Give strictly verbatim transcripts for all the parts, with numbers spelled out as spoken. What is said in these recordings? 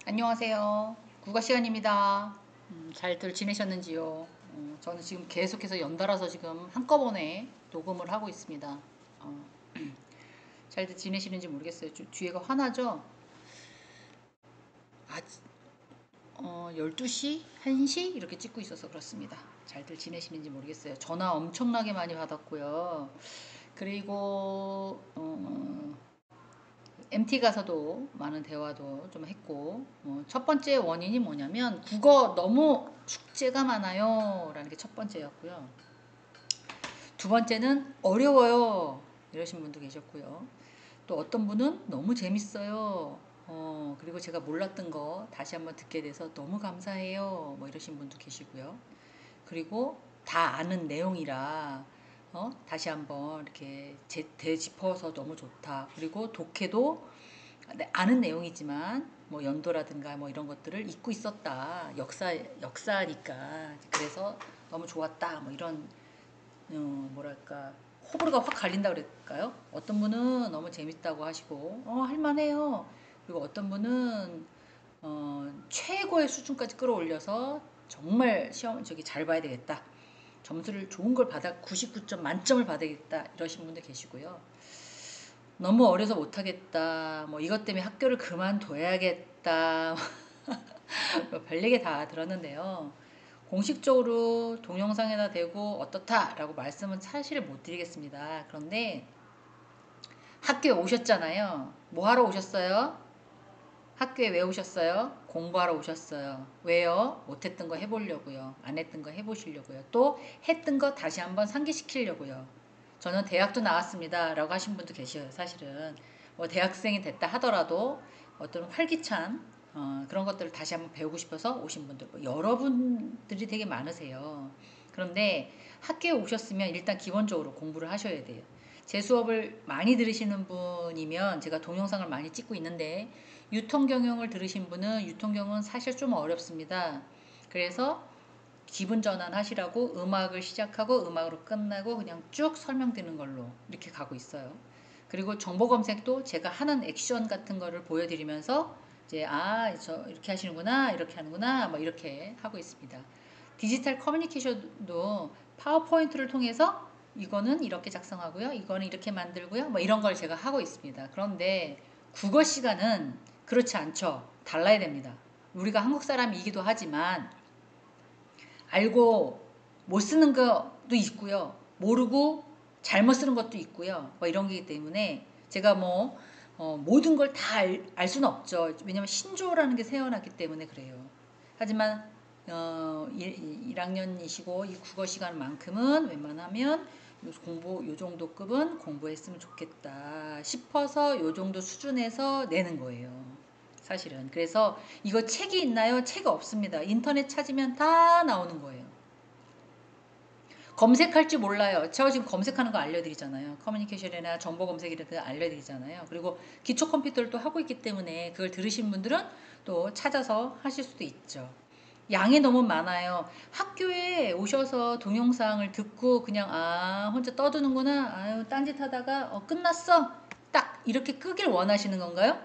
안녕하세요. 국어 시간입니다. 음, 잘들 지내셨는지요? 어, 저는 지금 계속해서 연달아서 지금 한꺼번에 녹음을 하고 있습니다. 어, 잘들 지내시는지 모르겠어요. 주- 뒤에가 화나죠? 아, 어, 열두 시? 한 시? 이렇게 찍고 있어서 그렇습니다. 잘들 지내시는지 모르겠어요. 전화 엄청나게 많이 받았고요. 그리고 어, 엠티 가서도 많은 대화도 좀 했고, 어, 첫 번째 원인이 뭐냐면 국어 너무 숙제가 많아요 라는 게 첫 번째였고요. 두 번째는 어려워요 이러신 분도 계셨고요. 또 어떤 분은 너무 재밌어요. 어, 그리고 제가 몰랐던 거 다시 한번 듣게 돼서 너무 감사해요 뭐 이러신 분도 계시고요. 그리고 다 아는 내용이라 어? 다시 한번 이렇게 재, 되짚어서 너무 좋다. 그리고 독해도 네, 아는 내용이지만 뭐 연도라든가 뭐 이런 것들을 잊고 있었다. 역사 역사니까 그래서 너무 좋았다. 뭐 이런 어, 뭐랄까 호불호가 확 갈린다 그럴까요? 어떤 분은 너무 재밌다고 하시고 어 할만해요. 그리고 어떤 분은 어, 최고의 수준까지 끌어올려서 정말 시험 저기 잘 봐야 되겠다. 점수를 좋은 걸 받아 구십구 점 만점을 받아야겠다 이러신 분들 계시고요. 너무 어려서 못하겠다. 뭐 이것 때문에 학교를 그만둬야겠다. 뭐 별 얘기 다 들었는데요. 공식적으로 동영상에다 대고 어떻다라고 말씀은 사실 못 드리겠습니다. 그런데 학교에 오셨잖아요. 뭐 하러 오셨어요? 학교에 왜 오셨어요? 공부하러 오셨어요. 왜요? 못했던 거 해보려고요. 안 했던 거 해보시려고요. 또 했던 거 다시 한번 상기시키려고요. 저는 대학도 나왔습니다. 라고 하신 분도 계셔요. 사실은 뭐 대학생이 됐다 하더라도 어떤 활기찬 어, 그런 것들을 다시 한번 배우고 싶어서 오신 분들 뭐 여러분들이 되게 많으세요. 그런데 학교에 오셨으면 일단 기본적으로 공부를 하셔야 돼요. 제 수업을 많이 들으시는 분이면 제가 동영상을 많이 찍고 있는데 유통경영을 들으신 분은 유통경영은 사실 좀 어렵습니다. 그래서 기분 전환하시라고 음악을 시작하고 음악으로 끝나고 그냥 쭉 설명드리는 걸로 이렇게 가고 있어요. 그리고 정보 검색도 제가 하는 액션 같은 거를 보여드리면서 이제 아, 저 이렇게 하시는구나, 이렇게 하는구나, 뭐 이렇게 하고 있습니다. 디지털 커뮤니케이션도 파워포인트를 통해서 이거는 이렇게 작성하고요, 이거는 이렇게 만들고요, 뭐 이런 걸 제가 하고 있습니다. 그런데 국어 시간은 그렇지 않죠. 달라야 됩니다. 우리가 한국 사람이기도 하지만 알고 못 쓰는 것도 있고요. 모르고 잘못 쓰는 것도 있고요. 뭐 이런 거기 때문에 제가 뭐 어, 모든 걸 다 알 수는 없죠. 왜냐면 신조어라는 게 태어났기 때문에 그래요. 하지만 어, 일 학년이시고 이 국어 시간만큼은 웬만하면 요 공부 요 정도 급은 공부했으면 좋겠다 싶어서 요 정도 수준에서 내는 거예요. 사실은. 그래서 이거 책이 있나요? 책 없습니다. 인터넷 찾으면 다 나오는 거예요. 검색할 줄 몰라요. 제가 지금 검색하는 거 알려드리잖아요. 커뮤니케이션이나 정보 검색이라든 알려드리잖아요. 그리고 기초 컴퓨터를 또 하고 있기 때문에 그걸 들으신 분들은 또 찾아서 하실 수도 있죠. 양이 너무 많아요. 학교에 오셔서 동영상을 듣고 그냥 아 혼자 떠드는구나. 아유 딴짓 하다가 어, 끝났어. 딱 이렇게 끄길 원하시는 건가요?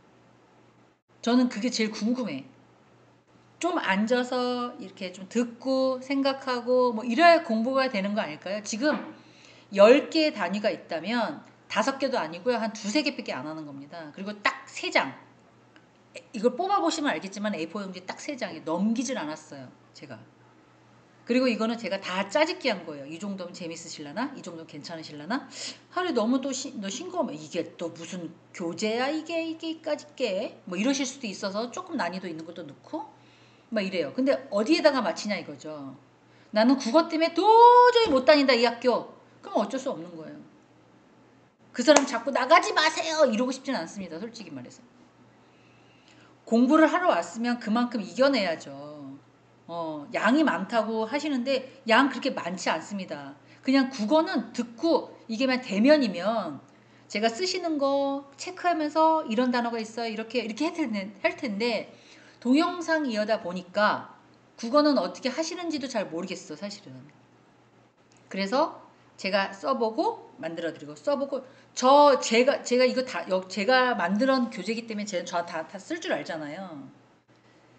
저는 그게 제일 궁금해. 좀 앉아서 이렇게 좀 듣고 생각하고 뭐 이래야 공부가 되는 거 아닐까요? 지금 열 개의 단위가 있다면 다섯 개도 아니고요. 한 두세 개밖에 안 하는 겁니다. 그리고 딱 세 장. 이걸 뽑아보시면 알겠지만 에이포 용지 딱 세 장이 넘기질 않았어요. 제가. 그리고 이거는 제가 다 짜집기 한 거예요. 이 정도면 재밌으실라나? 이 정도면 괜찮으실라나? 하루 너무 또 시, 너 싱거우면 이게 또 무슨 교재야 이게 이게까지 게? 뭐 이러실 수도 있어서 조금 난이도 있는 것도 넣고 막 이래요. 근데 어디에다가 맞히냐 이거죠. 나는 국어 때문에 도저히 못 다닌다 이 학교. 그럼 어쩔 수 없는 거예요. 그 사람 자꾸 나가지 마세요 이러고 싶진 않습니다. 솔직히 말해서. 공부를 하러 왔으면 그만큼 이겨내야죠. 어, 양이 많다고 하시는데 양 그렇게 많지 않습니다. 그냥 국어는 듣고 이게만 대면이면 제가 쓰시는 거 체크하면서 이런 단어가 있어요. 이렇게 이렇게 할 텐데, 할 텐데 동영상이어다 보니까 국어는 어떻게 하시는지도 잘 모르겠어 사실은. 그래서 제가 써보고 만들어드리고 써보고 저 제가 제가 이거 다 제가 만들어 교재기 때문에 제가 저다다 쓸 줄 알잖아요.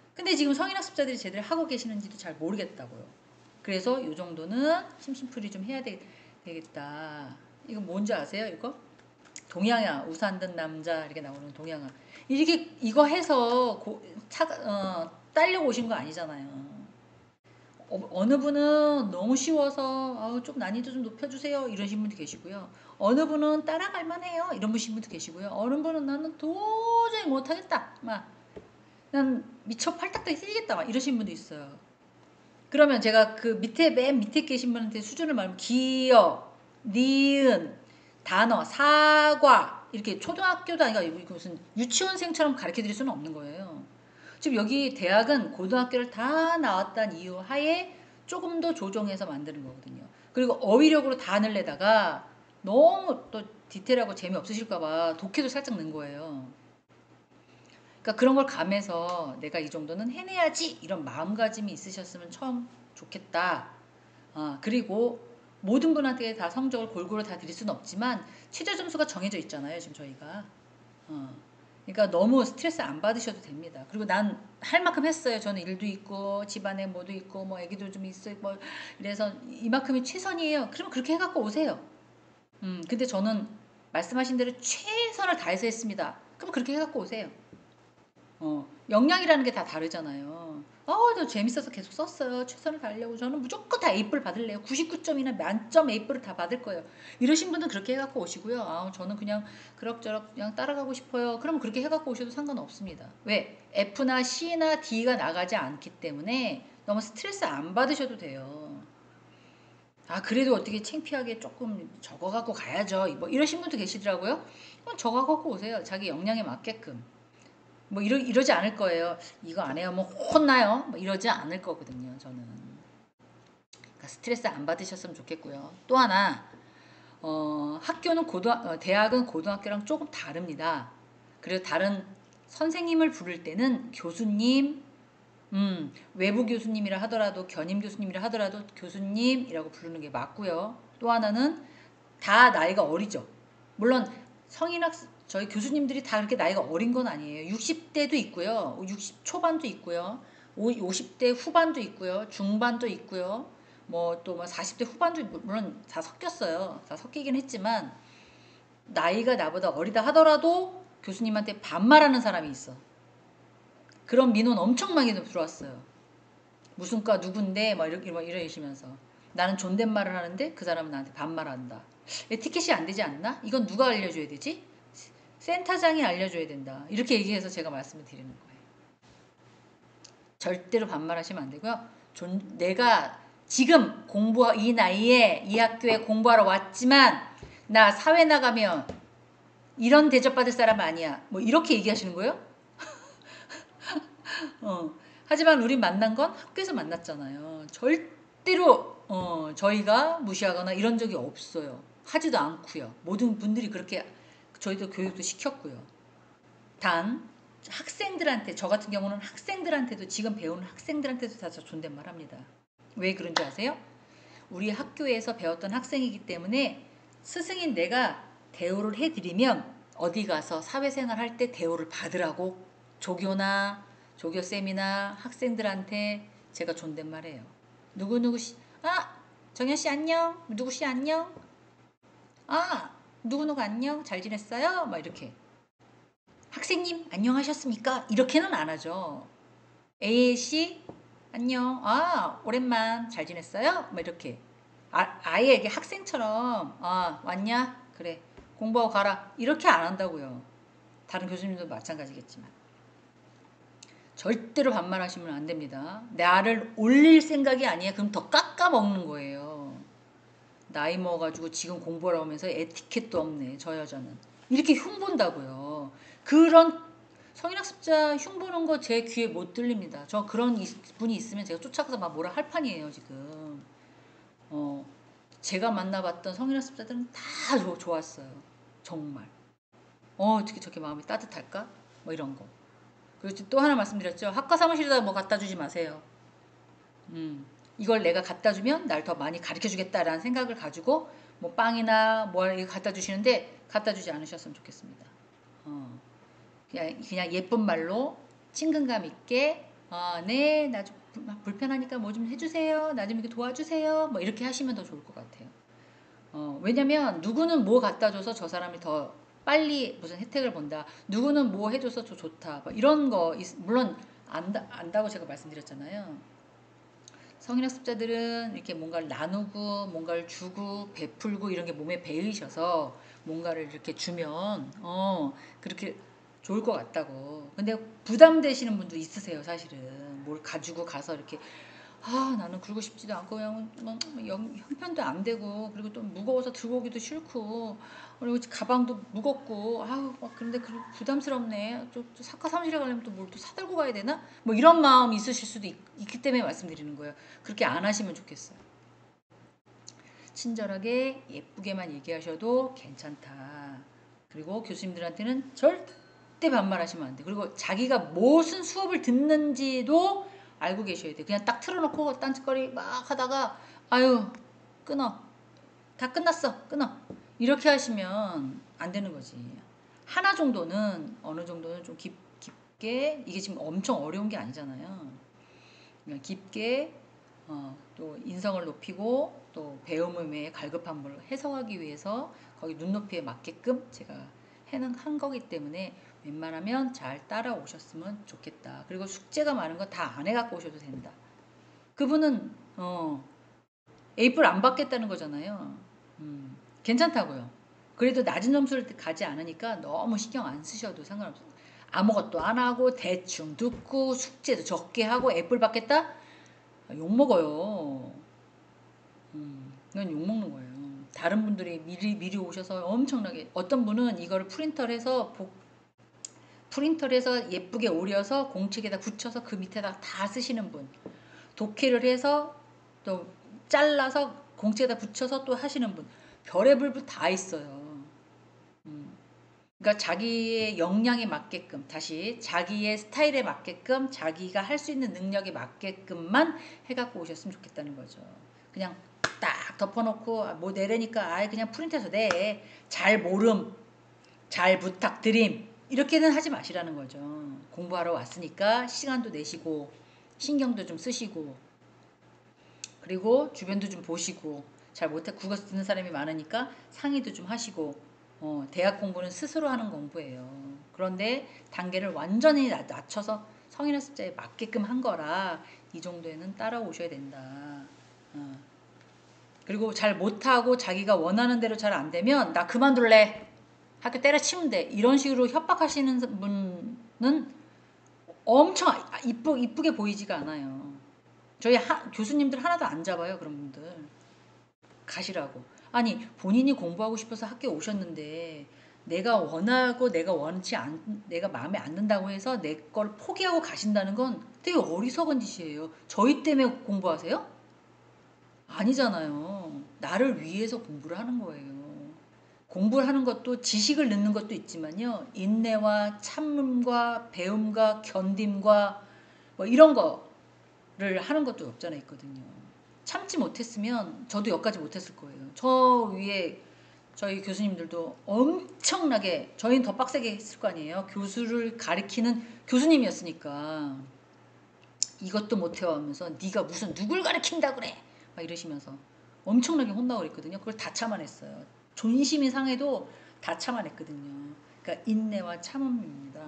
근데 지금 성인학습자들이 제대로 하고 계시는지도 잘 모르겠다고요. 그래서 이 정도는 심심풀이 좀 해야 되, 되겠다. 이거 뭔지 아세요? 이거? 동양아, 우산 든 남자 이렇게 나오는 동양아. 이렇게 이거 해서 고, 차, 어, 따려고 오신 거 아니잖아요. 어, 느 분은 너무 쉬워서 아우, 좀 난이도 좀 높여주세요 이러신 분도 계시고요. 어느 분은 따라갈 만해요 이런 분도 계시고요. 어느 분은 나는 도저히 못하겠다 막 난 미쳐 팔딱딱 뛰겠다 막 이러신 분도 있어요. 그러면 제가 그 밑에 맨 밑에 계신 분한테 수준을 말하면 기어, 니은, 단어, 사과 이렇게 초등학교도 아니고 무슨 유치원생처럼 가르쳐 드릴 수는 없는 거예요. 지금 여기 대학은 고등학교를 다 나왔다는 이유 하에 조금 더 조정해서 만드는 거거든요. 그리고 어휘력으로 다 넣으려다가 너무 또 디테일하고 재미없으실까봐 독해도 살짝 넣은 거예요. 그러니까 그런 걸 감해서 내가 이 정도는 해내야지 이런 마음가짐이 있으셨으면 참 좋겠다. 아, 그리고 모든 분한테 다 성적을 골고루 다 드릴 수는 없지만 최저 점수가 정해져 있잖아요. 지금 저희가. 어. 그러니까 너무 스트레스 안 받으셔도 됩니다. 그리고 난 할 만큼 했어요. 저는 일도 있고 집안에 뭐도 있고 뭐 애기도 좀 있어 뭐 이래서 이만큼이 최선이에요. 그러면 그렇게 해갖고 오세요. 음, 근데 저는 말씀하신 대로 최선을 다해서 했습니다. 그럼 그렇게 해갖고 오세요. 어, 역량이라는 게 다 다르잖아요. 어, 저 재밌어서 계속 썼어요. 최선을 다하려고. 저는 무조건 다 에이플 받을래요. 구십구 점이나 만점 에이플을 다 받을 거예요. 이러신 분은 그렇게 해갖고 오시고요. 아, 저는 그냥 그럭저럭 그냥 따라가고 싶어요. 그럼 그렇게 해갖고 오셔도 상관없습니다. 왜? F나 C나 D가 나가지 않기 때문에 너무 스트레스 안 받으셔도 돼요. 아, 그래도 어떻게 창피하게 조금 적어갖고 가야죠. 뭐 이러신 분도 계시더라고요. 그럼 적어갖고 오세요. 자기 역량에 맞게끔. 뭐 이러, 이러지 않을 거예요. 이거 안 해요. 뭐 혼나요. 뭐 이러지 않을 거거든요. 저는. 그러니까 스트레스 안 받으셨으면 좋겠고요. 또 하나 어, 학교는 고등 어, 대학은 고등학교랑 조금 다릅니다. 그래서 다른 선생님을 부를 때는 교수님, 음, 외부 교수님이라 하더라도 견임 교수님이라 하더라도 교수님이라고 부르는 게 맞고요. 또 하나는 다 나이가 어리죠. 물론 성인학 저희 교수님들이 다 그렇게 나이가 어린 건 아니에요. 육십 대도 있고요. 육십 초반도 있고요. 오십 대 후반도 있고요. 중반도 있고요. 뭐 또 뭐 사십 대 후반도 물론 다 섞였어요. 다 섞이긴 했지만 나이가 나보다 어리다 하더라도 교수님한테 반말하는 사람이 있어. 그런 민원 엄청 많이 들어왔어요. 무슨 과 누군데 막 이렇게 막 이러시면서 나는 존댓말을 하는데 그 사람은 나한테 반말한다. 에티켓이 안 되지 않나? 이건 누가 알려줘야 되지? 센터장이 알려줘야 된다. 이렇게 얘기해서 제가 말씀을 드리는 거예요. 절대로 반말하시면 안 되고요. 존, 내가 지금 공부 이 나이에 이 학교에 공부하러 왔지만 나 사회 나가면 이런 대접받을 사람 아니야. 뭐 이렇게 얘기하시는 거예요? 어. 하지만 우리 만난 건 학교에서 만났잖아요. 절대로 어, 저희가 무시하거나 이런 적이 없어요. 하지도 않고요. 모든 분들이 그렇게 저희도 교육도 시켰고요. 단 학생들한테 저 같은 경우는 학생들한테도 지금 배우는 학생들한테도 다 저 존댓말 합니다. 왜 그런지 아세요? 우리 학교에서 배웠던 학생이기 때문에 스승인 내가 대우를 해드리면 어디 가서 사회생활 할 때 대우를 받으라고 조교나 조교쌤이나 학생들한테 제가 존댓말해요. 누구누구 씨, 아 정현 씨 안녕, 누구 씨 안녕, 아 누구누구 안녕, 잘 지냈어요? 막 이렇게. 학생님 안녕하셨습니까? 이렇게는 안 하죠. A씨 안녕, 아 오랜만, 잘 지냈어요? 막 이렇게. 아, 아예 이게 학생처럼 아 왔냐? 그래 공부하고 가라 이렇게 안 한다고요. 다른 교수님도 마찬가지겠지만 절대로 반말하시면 안 됩니다. 나를 올릴 생각이 아니야. 그럼 더 깎아먹는 거예요. 나이 먹어가지고 지금 공부하러 오면서 에티켓도 없네. 저 여자는. 이렇게 흉본다고요. 그런 성인학습자 흉보는 거 제 귀에 못 들립니다. 저 그런 분이 있으면 제가 쫓아가서 막 뭐라 할 판이에요 지금. 어, 제가 만나봤던 성인학습자들은 다 조, 좋았어요. 정말. 어, 어떻게 저렇게 마음이 따뜻할까? 뭐 이런 거. 그리고 또 하나 말씀드렸죠. 학과 사무실에다 뭐 갖다 주지 마세요. 음, 이걸 내가 갖다 주면 날 더 많이 가르쳐 주겠다라는 생각을 가지고 뭐 빵이나 뭘 갖다 주시는데 갖다 주지 않으셨으면 좋겠습니다. 어, 그냥, 그냥 예쁜 말로 친근감 있게 아, 네, 나 좀 불편하니까 뭐 좀 해주세요. 나 좀 이렇게 도와주세요. 뭐 이렇게 하시면 더 좋을 것 같아요. 어, 왜냐면 누구는 뭐 갖다 줘서 저 사람이 더 빨리 무슨 혜택을 본다. 누구는 뭐 해줘서 저 좋다. 뭐 이런 거 있- 물론 안다, 안다고 제가 말씀드렸잖아요. 성인학습자들은 이렇게 뭔가를 나누고 뭔가를 주고 베풀고 이런 게 몸에 배이셔서 뭔가를 이렇게 주면 어 그렇게 좋을 것 같다고. 근데 부담되시는 분도 있으세요, 사실은. 뭘 가지고 가서 이렇게 아 나는 그러고 싶지도 않고 그냥 뭐 영- 형편도 안 되고 그리고 또 무거워서 들고 오기도 싫고 그리고 가방도 무겁고 아우 막 그런데 그 부담스럽네. 또, 또 사과 사무실에 가려면 또 뭘 또 사들고 가야 되나? 뭐 이런 마음이 있으실 수도 있, 기 때문에 말씀드리는 거예요. 그렇게 안 하시면 좋겠어요. 친절하게 예쁘게만 얘기하셔도 괜찮다. 그리고 교수님들한테는 절대 반말하시면 안 돼. 그리고 자기가 무슨 수업을 듣는지도 알고 계셔야 돼. 그냥 딱 틀어놓고 딴짓거리 막 하다가 아유 끊어. 다 끝났어. 끊어. 이렇게 하시면 안 되는 거지. 하나 정도는 어느 정도는 좀 깊, 깊게 이게 지금 엄청 어려운 게 아니잖아요. 그냥 깊게 어, 또 인성을 높이고 또 배움의 갈급함을 해석하기 위해서 거기 눈높이에 맞게끔 제가 해는 한 거기 때문에 웬만하면 잘 따라오셨으면 좋겠다. 그리고 숙제가 많은 거 다 안 해갖고 오셔도 된다. 그분은 어, 에이플 안 받겠다는 거잖아요. 음, 괜찮다고요. 그래도 낮은 점수를 가지 않으니까 너무 신경 안 쓰셔도 상관없어요. 아무것도 안 하고 대충 듣고 숙제도 적게 하고 애플 받겠다? 욕 먹어요. 음, 이건 욕 먹는 거예요. 다른 분들이 미리 미리 오셔서 엄청나게 어떤 분은 이거를 프린터를 해서 복, 프린터를 해서 예쁘게 오려서 공책에다 붙여서 그 밑에다 다 쓰시는 분, 독해를 해서 또 잘라서 공책에다 붙여서 또 하시는 분, 별의별 다 있어요. 음. 그러니까 자기의 역량에 맞게끔 다시 자기의 스타일에 맞게끔 자기가 할 수 있는 능력에 맞게끔만 해갖고 오셨으면 좋겠다는 거죠. 그냥 딱 덮어놓고 뭐 내려니까 아예 그냥 프린트해서 내. 잘 모름, 잘 부탁드림 이렇게는 하지 마시라는 거죠. 공부하러 왔으니까 시간도 내시고 신경도 좀 쓰시고 그리고 주변도 좀 보시고 잘 못해 국어 쓰는 사람이 많으니까 상의도 좀 하시고 어, 대학 공부는 스스로 하는 공부예요. 그런데 단계를 완전히 낮춰서 성인의 숫자에 맞게끔 한 거라 이 정도에는 따라오셔야 된다. 어. 그리고 잘 못하고 자기가 원하는 대로 잘 안 되면 나 그만둘래. 학교 때려치면 돼. 이런 식으로 협박하시는 분은 엄청 이쁘, 이쁘게 보이지가 않아요. 저희 하, 교수님들 하나도 안 잡아요. 그런 분들. 가시라고. 아니 본인이 공부하고 싶어서 학교에 오셨는데 내가 원하고 내가 원치 않 내가 마음에 안 든다고 해서 내 걸 포기하고 가신다는 건 되게 어리석은 짓이에요. 저희 때문에 공부하세요? 아니잖아요. 나를 위해서 공부를 하는 거예요. 공부를 하는 것도 지식을 넣는 것도 있지만요. 인내와 참음과 배움과 견딤과 뭐 이런 거를 하는 것도 없잖아 있거든요. 참지 못했으면 저도 여기까지 못했을 거예요. 저 위에 저희 교수님들도 엄청나게 저희는 더 빡세게 했을 거 아니에요. 교수를 가리키는 교수님이었으니까 이것도 못해와 하면서 네가 무슨 누굴 가리킨다 그래 막 이러시면서 엄청나게 혼나고 그랬거든요. 그걸 다 참아냈어요. 존심이 상해도 다 참아냈거든요. 그러니까 인내와 참음입니다.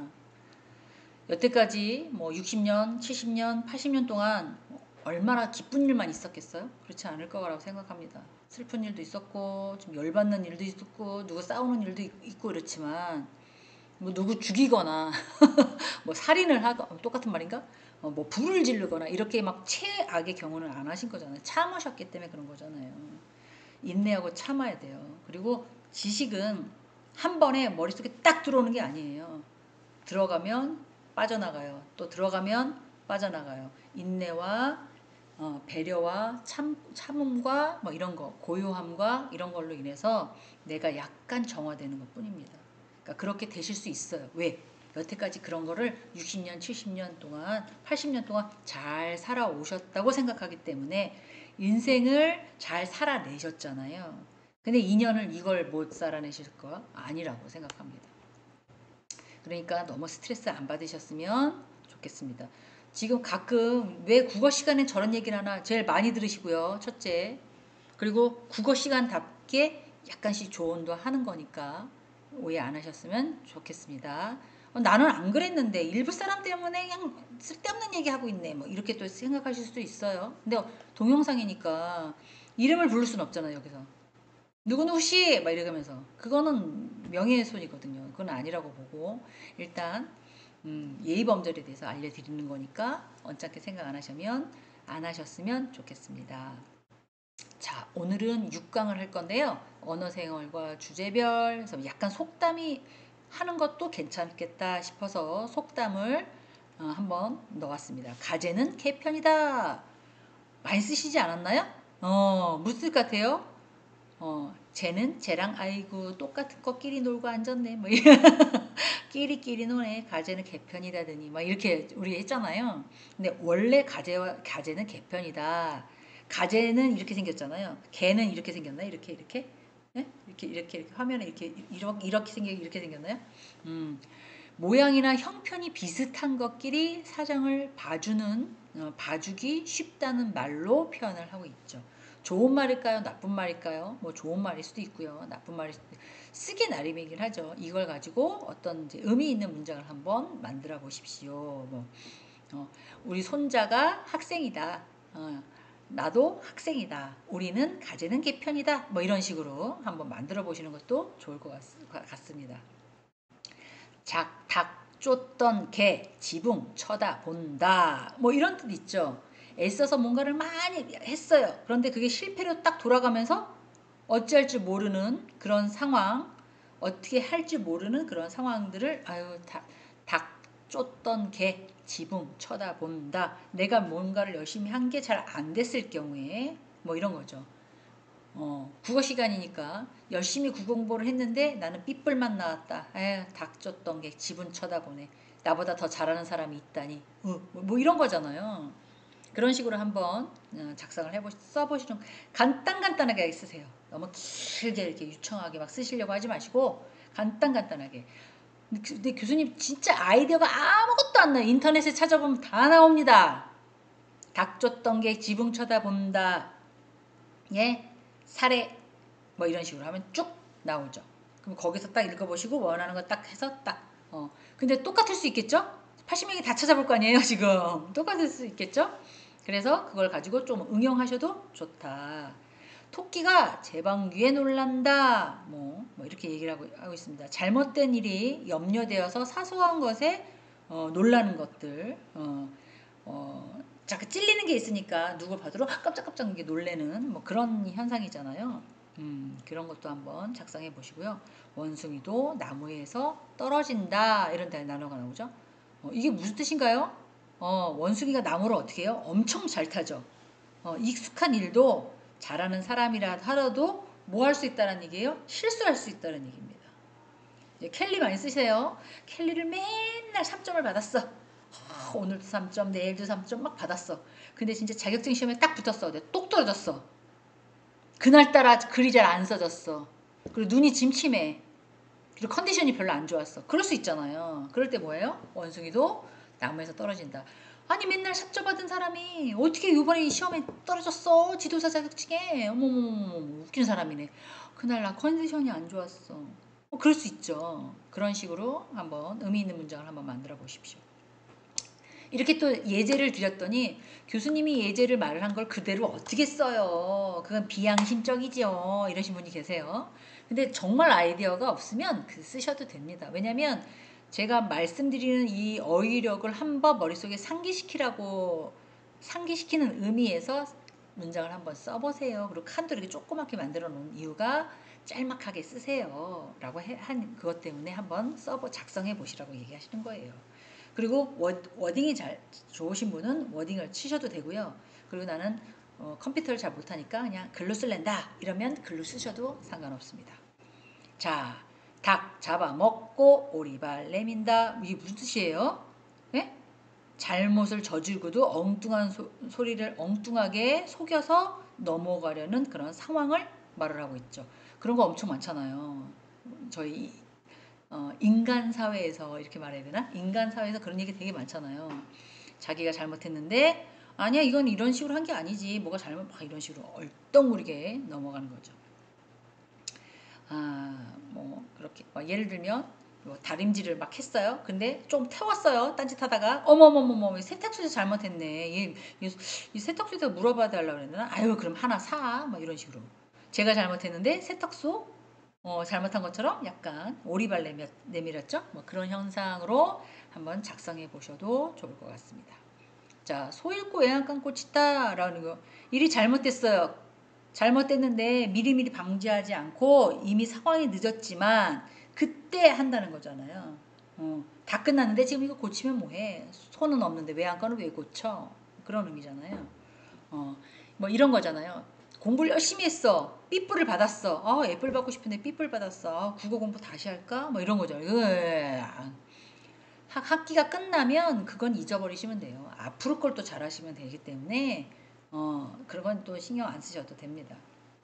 여태까지 뭐 육십 년, 칠십 년, 팔십 년 동안 얼마나 기쁜 일만 있었겠어요? 그렇지 않을 거라고 생각합니다. 슬픈 일도 있었고, 좀 열받는 일도 있었고, 누구 싸우는 일도 있고 그렇지만, 뭐 누구 죽이거나, 뭐 살인을 하거 똑같은 말인가? 어, 뭐 불을 지르거나 이렇게 막 최악의 경우는 안 하신 거잖아요. 참으셨기 때문에 그런 거잖아요. 인내하고 참아야 돼요. 그리고 지식은 한 번에 머릿속에 딱 들어오는 게 아니에요. 들어가면 빠져나가요. 또 들어가면 빠져나가요. 인내와 어, 배려와 참, 참음과 뭐 이런 거, 고요함과 이런 걸로 인해서 내가 약간 정화되는 것 뿐입니다. 그러니까 그렇게 되실 수 있어요. 왜? 여태까지 그런 거를 육십 년, 칠십 년 동안, 팔십 년 동안 잘 살아오셨다고 생각하기 때문에 인생을 잘 살아내셨잖아요. 근데 이 년을 이걸 못 살아내실 거 아니라고 생각합니다. 그러니까 너무 스트레스 안 받으셨으면 좋겠습니다. 지금 가끔 왜 국어 시간에 저런 얘기를 하나 제일 많이 들으시고요. 첫째. 그리고 국어 시간답게 약간씩 조언도 하는 거니까 오해 안 하셨으면 좋겠습니다. 어, 나는 안 그랬는데 일부 사람 때문에 그냥 쓸데없는 얘기하고 있네. 뭐 이렇게 또 생각하실 수도 있어요. 근데 동영상이니까 이름을 부를 수는 없잖아요. 여기서. 누구누구씨 막 이러면서 그거는 명예훼손이거든요. 그건 아니라고 보고 일단 음, 예의범절에 대해서 알려드리는 거니까 언짢게 생각 안 하시면 안 하셨으면 좋겠습니다. 자, 오늘은 육 강을 할 건데요. 언어생활과 주제별, 그래서 약간 속담이 하는 것도 괜찮겠다 싶어서 속담을 어, 한번 넣었습니다. 가재는 개편이다. 많이 쓰시지 않았나요? 어, 무슨 뜻 같아요? 어, 쟤는 쟤랑 아이고 똑같은 거끼리 놀고 앉았네. 뭐 끼리끼리 노네. 가재는 개편이다더니 막 이렇게 우리 했잖아요. 근데 원래 가재와 가재는 개편이다. 가재는 이렇게 생겼잖아요. 개는 이렇게 생겼나요? 이렇게 이렇게? 네? 이렇게 이렇게 이렇게 화면에 이렇게 이렇게 이렇게 생겨 이렇게 생겼나요? 음. 모양이나 형편이 비슷한 것끼리 사정을 봐주는 어, 봐주기 쉽다는 말로 표현을 하고 있죠. 좋은 말일까요? 나쁜 말일까요? 뭐 좋은 말일 수도 있고요. 나쁜 말일 수도 쓰기 나름이긴 하죠. 이걸 가지고 어떤 이제 의미 있는 문장을 한번 만들어 보십시오. 뭐 어, 우리 손자가 학생이다. 어, 나도 학생이다. 우리는 가재는 개편이다. 뭐 이런 식으로 한번 만들어 보시는 것도 좋을 것 같, 같습니다. 작, 닭, 쫓던 개, 지붕, 쳐다본다. 뭐 이런 뜻 있죠. 애써서 뭔가를 많이 했어요. 그런데 그게 실패로 딱 돌아가면서 어찌할 줄 모르는 그런 상황, 어떻게 할지 모르는 그런 상황들을 아유 닭, 닭 쫓던 개, 지붕, 쳐다본다. 내가 뭔가를 열심히 한 게 잘 안 됐을 경우에 뭐 이런 거죠. 어, 국어 시간이니까 열심히 국어 공부를 했는데 나는 삐뿔만 나왔다. 에휴, 닥쳤던 게 지분 쳐다보네. 나보다 더 잘하는 사람이 있다니. 어, 뭐, 뭐 이런 거잖아요. 그런 식으로 한번 어, 작성을 해보 써보시는 간단 간단하게 쓰세요. 너무 길게 이렇게 유청하게 막 쓰시려고 하지 마시고 간단 간단하게. 근데 교수님 진짜 아이디어가 아무것도 안 나요. 인터넷에 찾아보면 다 나옵니다. 닥쳤던 게 지붕 쳐다본다. 예, 사례 뭐 이런 식으로 하면 쭉 나오죠. 그럼 거기서 딱 읽어보시고 원하는 거 딱 해서 딱 어. 근데 똑같을 수 있겠죠? 팔십 명이 다 찾아볼 거 아니에요 지금. 똑같을 수 있겠죠? 그래서 그걸 가지고 좀 응용하셔도 좋다. 토끼가 제방귀에 놀란다. 뭐, 뭐 이렇게 얘기를 하고, 하고 있습니다. 잘못된 일이 염려되어서 사소한 것에 어, 놀라는 것들. 어, 어, 자꾸 찔리는 게 있으니까 누굴 봐도 깜짝깜짝 놀래는 뭐 그런 현상이잖아요. 음, 그런 것도 한번 작성해 보시고요. 원숭이도 나무에서 떨어진다 이런 데 단어가 나오죠. 어, 이게 무슨 뜻인가요? 어, 원숭이가 나무를 어떻게 해요? 엄청 잘 타죠. 어, 익숙한 일도 잘하는 사람이라 하더라도 뭐 할 수 있다는 얘기예요? 실수할 수 있다는 얘기입니다. 켈리 많이 쓰세요. 켈리를 맨날 삼 점을 받았어. 아, 오늘도 삼 점, 내일도 삼 점 막 받았어. 근데 진짜 자격증 시험에 딱 붙었어. 내가 똑 떨어졌어. 그날따라 글이 잘 안 써졌어. 그리고 눈이 침침해. 그리고 컨디션이 별로 안 좋았어. 그럴 수 있잖아요. 그럴 때 뭐예요? 원숭이도 나무에서 떨어진다. 아니 맨날 삼 점 받은 사람이 어떻게 이번에 시험에 떨어졌어? 지도사 자격증에. 어머머머 웃긴 사람이네. 그날 나 컨디션이 안 좋았어. 어, 그럴 수 있죠. 그런 식으로 한번 의미 있는 문장을 한번 만들어 보십시오. 이렇게 또 예제를 드렸더니 교수님이 예제를 말을 한 걸 그대로 어떻게 써요? 그건 비양심적이죠. 이러신 분이 계세요. 근데 정말 아이디어가 없으면 그 쓰셔도 됩니다. 왜냐면 제가 말씀드리는 이 어휘력을 한번 머릿속에 상기시키라고 상기시키는 의미에서 문장을 한번 써보세요. 그리고 칸도 이렇게 조그맣게 만들어 놓은 이유가 짤막하게 쓰세요. 라고 한 그것 때문에 한번 써보 작성해 보시라고 얘기하시는 거예요. 그리고 워, 딩이잘 좋으신 분은 워딩을 치셔도 되고요. 그리고 나는 어, 컴퓨터를 잘 못하니까 그냥 글로 쓸랜다 이러면 글로 쓰셔도 상관없습니다. 자, 닭 잡아먹고 오리발 내민다. 이게 무슨 뜻이에요? 네? 잘못을 저지르고도 엉뚱한 소, 소리를 엉뚱하게 속여서 넘어가려는 그런 상황을 말을 하고 있죠. 그런 거 엄청 많잖아요. 저희 어, 인간 사회에서 이렇게 말해야 되나? 인간 사회에서 그런 얘기 되게 많잖아요. 자기가 잘못했는데 아니야 이건 이런 식으로 한 게 아니지 뭐가 잘못 막 이런 식으로 얼덩무리게 넘어가는 거죠. 아, 뭐 그렇게 뭐 예를 들면 뭐 다림질을 막 했어요. 근데 좀 태웠어요. 딴짓하다가 어머머머머 세탁소에서 잘못했네. 이, 이, 이 세탁소에서 물어봐야 달라고 그랬나? 아유 그럼 하나 사. 막 이런 식으로. 제가 잘못했는데 세탁소 어, 잘못한 것처럼 약간 오리발 내밀, 내밀었죠? 뭐 그런 현상으로 한번 작성해 보셔도 좋을 것 같습니다. 자, 소 잃고 외양간 꽂히다라는 거. 일이 잘못됐어요. 잘못됐는데 미리미리 방지하지 않고 이미 상황이 늦었지만 그때 한다는 거잖아요. 어, 다 끝났는데 지금 이거 고치면 뭐해? 손은 없는데 외양간을 왜 고쳐? 그런 의미잖아요. 어, 뭐 이런 거잖아요. 공부를 열심히 했어. 삐뿔을 받았어. 어, 애플 받고 싶은데 삐뿔 받았어. 어, 국어 공부 다시 할까? 뭐 이런 거죠. 으아. 학, 학기가 끝나면 그건 잊어버리시면 돼요. 앞으로 걸 또 잘하시면 되기 때문에 어, 그런 건 또 신경 안 쓰셔도 됩니다.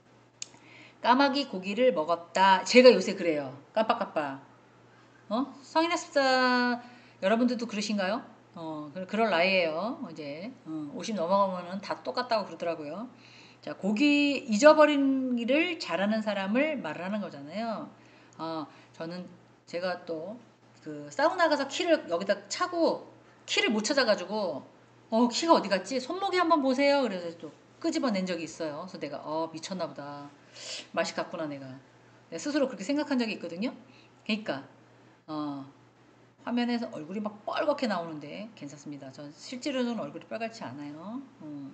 까마귀 고기를 먹었다. 제가 요새 그래요. 깜빡깜빡. 어? 성인학습자 여러분들도 그러신가요? 어, 그- 그럴 나이에요. 이제 어, 오십 넘어가면은 다 똑같다고 그러더라고요. 자, 고기 잊어버린 일을 잘하는 사람을 말하는 거잖아요. 어, 저는 제가 또 그 사우나 가서 키를 여기다 차고 키를 못 찾아가지고 어 키가 어디 갔지? 손목에 한번 보세요. 그래서 또 끄집어낸 적이 있어요. 그래서 내가 어 미쳤나 보다. 맛이 갔구나 내가. 내가 스스로 그렇게 생각한 적이 있거든요. 그러니까 어 화면에서 얼굴이 막 뻘겋게 나오는데 괜찮습니다. 전 실제로는 얼굴이 빨갛지 않아요. 어.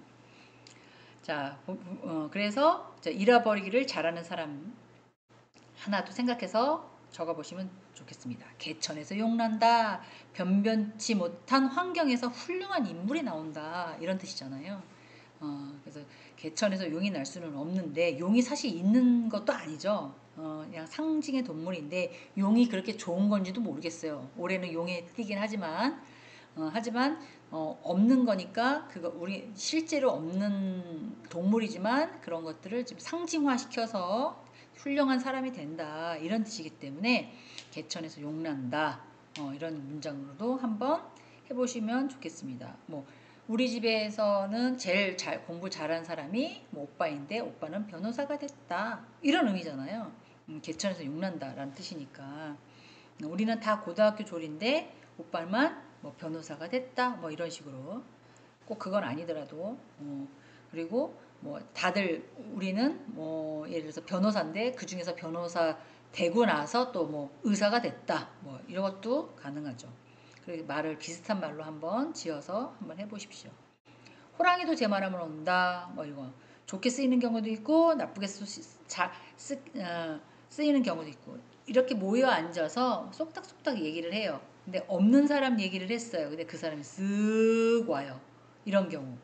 자, 어, 그래서 잃어버리기를 잘하는 사람 하나 도 생각해서 적어보시면 좋겠습니다. 개천에서 용난다. 변변치 못한 환경에서 훌륭한 인물이 나온다. 이런 뜻이잖아요. 어, 그래서 개천에서 용이 날 수는 없는데 용이 사실 있는 것도 아니죠. 어, 그냥 상징의 동물인데 용이 그렇게 좋은 건지도 모르겠어요. 올해는 용에 뛰긴 하지만 어, 하지만 어, 없는 거니까 그거 우리 실제로 없는 동물이지만 그런 것들을 좀 상징화시켜서 훌륭한 사람이 된다 이런 뜻이기 때문에 개천에서 용난다 어, 이런 문장으로도 한번 해보시면 좋겠습니다. 뭐 우리 집에서는 제일 잘 공부 잘한 사람이 뭐 오빠인데 오빠는 변호사가 됐다 이런 의미잖아요. 음, 개천에서 용난다라는 뜻이니까 우리는 다 고등학교 졸인데 오빠만 뭐 변호사가 됐다 뭐 이런 식으로 꼭 그건 아니더라도 어, 그리고 뭐 다들 우리는 뭐 예를 들어서 변호사인데 그 중에서 변호사 되고 나서 또 뭐 의사가 됐다 뭐 이런 것도 가능하죠. 그리고 말을 비슷한 말로 한번 지어서 한번 해보십시오. 호랑이도 제 말하면 온다 뭐 이거 좋게 쓰이는 경우도 있고 나쁘게 쓰, 자, 쓰, 어, 쓰이는 경우도 있고 이렇게 모여 앉아서 쏙닥쏙닥 얘기를 해요. 근데 없는 사람 얘기를 했어요. 근데 그 사람이 쓱 와요. 이런 경우.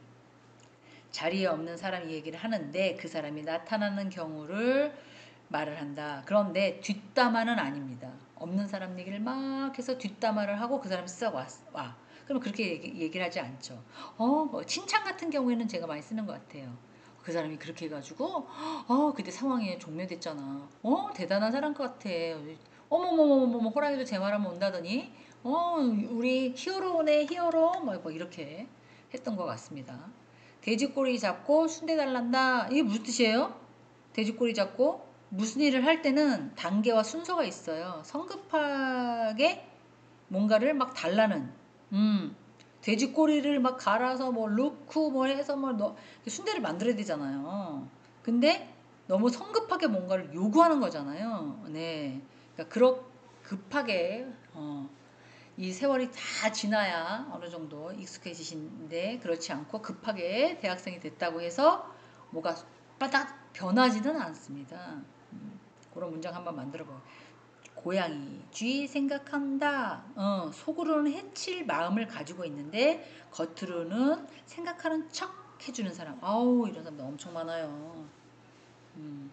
자리에 없는 사람이 얘기를 하는데 그 사람이 나타나는 경우를 말을 한다. 그런데 뒷담화는 아닙니다. 없는 사람 얘기를 막 해서 뒷담화를 하고 그 사람이 쓱 와. 와. 그럼 그렇게 얘기, 얘기를 하지 않죠. 어, 뭐 칭찬 같은 경우에는 제가 많이 쓰는 것 같아요. 그 사람이 그렇게 해가지고, 어, 그때 상황에 종료됐잖아. 어, 대단한 사람 것 같아. 어머머머머머, 호랑이도 제 말하면 온다더니, 어, 우리 히어로네, 히어로. 뭐, 뭐 이렇게 했던 것 같습니다. 돼지꼬리 잡고 순대 달란다. 이게 무슨 뜻이에요? 돼지꼬리 잡고 무슨 일을 할 때는 단계와 순서가 있어요. 성급하게 뭔가를 막 달라는. 음. 돼지꼬리를 막 갈아서 뭐 넣고 뭐 해서 뭐 넣, 순대를 만들어야 되잖아요. 근데 너무 성급하게 뭔가를 요구하는 거잖아요. 네. 그러니까 그렇 급하게 어, 이 세월이 다 지나야 어느 정도 익숙해지신데 그렇지 않고 급하게 대학생이 됐다고 해서 뭐가 바닥 변하지는 않습니다. 음, 그런 문장 한번 만들어 봐요. 고양이 쥐 생각한다. 어, 속으로는 해칠 마음을 가지고 있는데 겉으로는 생각하는 척 해주는 사람. 아우 이런 사람도 엄청 많아요. 음,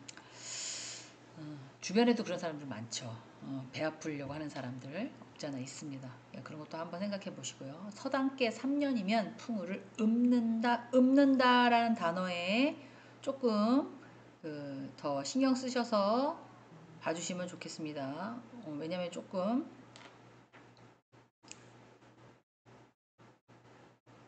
어, 주변에도 그런 사람들 많죠. 어, 배 아프려고 하는 사람들 없지 않아 있습니다. 예, 그런 것도 한번 생각해 보시고요. 서당계 삼 년이면 풍우를 읊는다, 읊는다라는 단어에 조금 그더 신경 쓰셔서 봐주시면 좋겠습니다. 어, 왜냐면 조금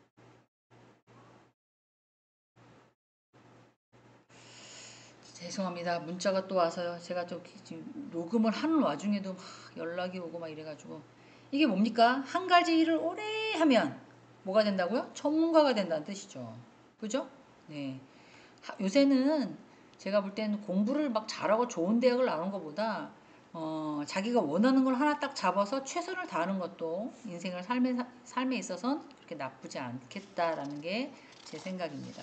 죄송합니다. 문자가 또 와서요. 제가 또 지금 녹음을 하는 와중에도 막 연락이 오고 막 이래가지고 이게 뭡니까? 한 가지 일을 오래 하면 뭐가 된다고요? 전문가가 된다는 뜻이죠. 그죠? 네. 하- 요새는 제가 볼 때는 공부를 막 잘하고 좋은 대학을 나오는 것보다 어, 자기가 원하는 걸 하나 딱 잡아서 최선을 다하는 것도 인생을 삶에, 삶에 있어서는 그렇게 나쁘지 않겠다라는 게 제 생각입니다.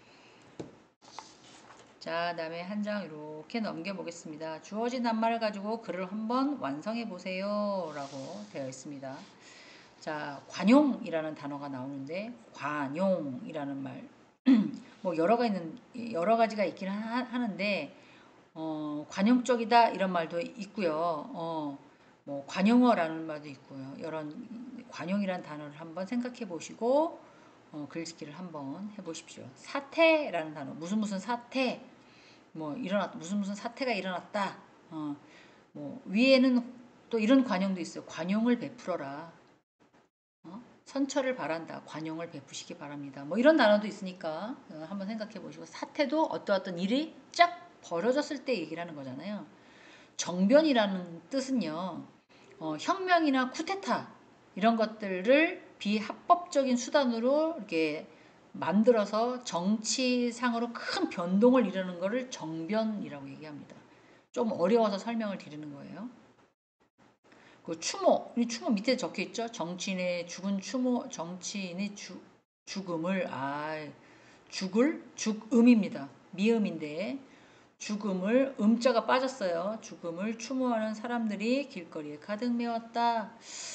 자, 다음에 한 장 이렇게 넘겨보겠습니다. 주어진 낱말을 가지고 글을 한번 완성해 보세요. 라고 되어 있습니다. 자, 관용이라는 단어가 나오는데, 관용이라는 말. 뭐 여러 가 있는, 여러 가지가 있긴 하, 하는데, 어, 관용적이다 이런 말도 있고요. 어, 뭐 관용어라는 말도 있고요. 이런 관용이라는 단어를 한번 생각해 보시고, 어, 글짓기를 한번 해보십시오. 사태라는 단어, 무슨 무슨 사태, 뭐 일어났 무슨 무슨 사태가 일어났다. 어, 뭐 위에는 또 이런 관용도 있어요. 관용을 베풀어라. 어? 선처를 바란다. 관용을 베푸시기 바랍니다. 뭐 이런 단어도 있으니까 어, 한번 생각해 보시고 사태도 어떠어떤 일이 쫙 벌어졌을 때 얘기를 하는 거잖아요. 정변이라는 뜻은요. 어, 혁명이나 쿠데타 이런 것들을 비합법적인 수단으로 이렇게 만들어서 정치상으로 큰 변동을 이루는 것을 정변이라고 얘기합니다. 좀 어려워서 설명을 드리는 거예요. 그 추모, 이 추모 밑에 적혀 있죠. 정치인의 죽은 추모, 정치인의 주, 죽음을 아 죽을 죽음입니다. 미음인데 죽음을 음자가 빠졌어요. 죽음을 추모하는 사람들이 길거리에 가득 메웠다.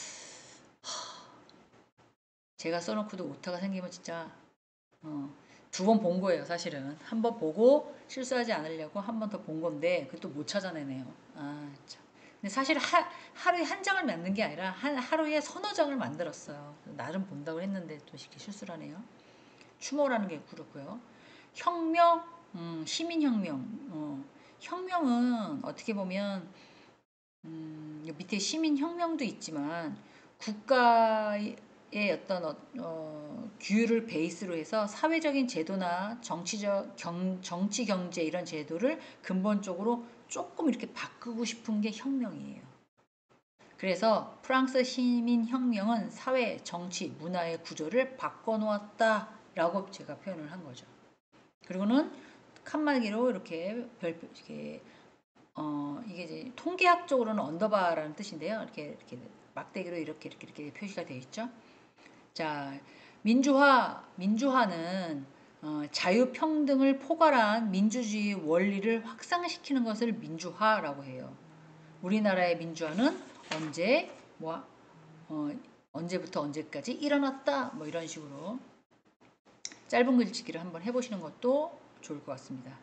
제가 써놓고도 오타가 생기면 진짜 어, 두 번 본 거예요. 사실은 한 번 보고 실수하지 않으려고 한 번 더 본 건데 그것도 못 찾아내네요. 아 참. 근데 사실 하, 하루에 한 장을 만든 게 아니라 한, 하루에 서너 장을 만들었어요. 나름 본다고 했는데 또 이렇게 실수를 하네요. 추모라는 게 그렇고요. 혁명, 음, 시민혁명. 어, 혁명은 어떻게 보면 음, 밑에 시민혁명도 있지만 국가의 어떤 어, 어, 규율을 베이스로 해서 사회적인 제도나 정치적 경, 정치 경제 이런 제도를 근본적으로 조금 이렇게 바꾸고 싶은 게 혁명이에요. 그래서 프랑스 시민혁명은 사회, 정치, 문화의 구조를 바꿔놓았다라고 제가 표현을 한 거죠. 그리고는 칸말기로 이렇게 별 이렇게 어 이게 이제 통계학적으로는 언더바라는 뜻인데요. 이렇게 이렇게 막대기로 이렇게 이렇게 이렇게 표시가 되어 있죠. 자, 민주화 민주화는 어, 자유평등을 포괄한 민주주의 원리를 확산시키는 것을 민주화라고 해요. 우리나라의 민주화는 언제 뭐 어, 언제부터 언제까지 일어났다 뭐 이런 식으로 짧은 글짓기를 한번 해보시는 것도 좋을 것 같습니다.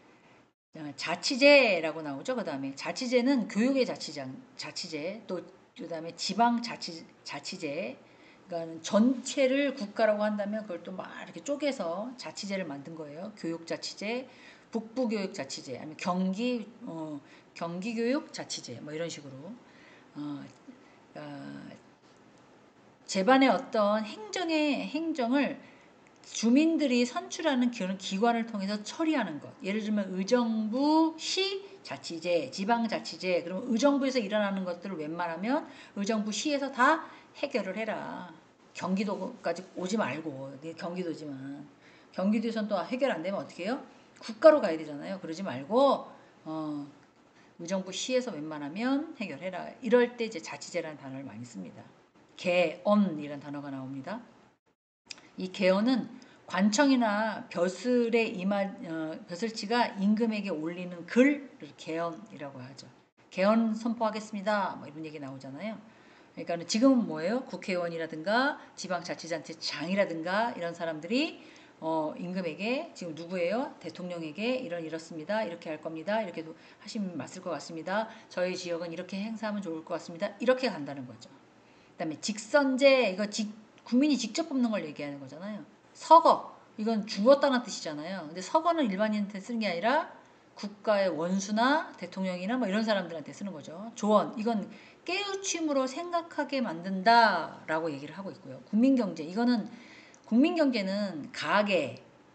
자치제라고 나오죠. 그 다음에 자치제는 교육의 자치장, 자치제, 또 그 다음에 지방 자치, 자치제, 그러니까 전체를 국가라고 한다면 그걸 또 막 이렇게 쪼개서 자치제를 만든 거예요. 교육자치제, 북부교육자치제, 아니면 경기, 어, 경기교육자치제, 뭐 이런 식으로. 어, 어, 제반의 어떤 행정의 행정을 주민들이 선출하는 그런 기관을 통해서 처리하는 것. 예를 들면 의정부, 시, 자치제, 지방자치제. 그러면 의정부에서 일어나는 것들을 웬만하면 의정부, 시에서 다 해결을 해라. 경기도까지 오지 말고. 경기도지만. 경기도에서는 또 해결 안 되면 어떻게 해요? 국가로 가야 되잖아요. 그러지 말고 어, 의정부, 시에서 웬만하면 해결해라. 이럴 때 이제 자치제라는 단어를 많이 씁니다. 개언이라는 단어가 나옵니다. 이 개헌은 관청이나 벼슬의 이마 어, 벼슬치가 임금에게 올리는 글을 개헌이라고 하죠. 개헌 선포하겠습니다. 뭐 이런 얘기 나오잖아요. 그러니까 지금은 뭐예요? 국회의원이라든가 지방자치단체장이라든가 이런 사람들이 어, 임금에게 지금 누구예요? 대통령에게 이런 이렇습니다. 이렇게 할 겁니다. 이렇게 하시면 맞을 것 같습니다. 저희 지역은 이렇게 행사하면 좋을 것 같습니다. 이렇게 간다는 거죠. 그다음에 직선제 이거 직, 국민이 직접 뽑는 걸 얘기하는 거잖아요. 서거 이건 죽었다는 뜻이잖아요. 근데 서거는 일반인한테 쓰는 게 아니라 국가의 원수나 대통령이나 뭐 이런 사람들한테 쓰는 거죠. 조언 이건 깨우침으로 생각하게 만든다라고 얘기를 하고 있고요. 국민경제 이거는 국민경제는 가계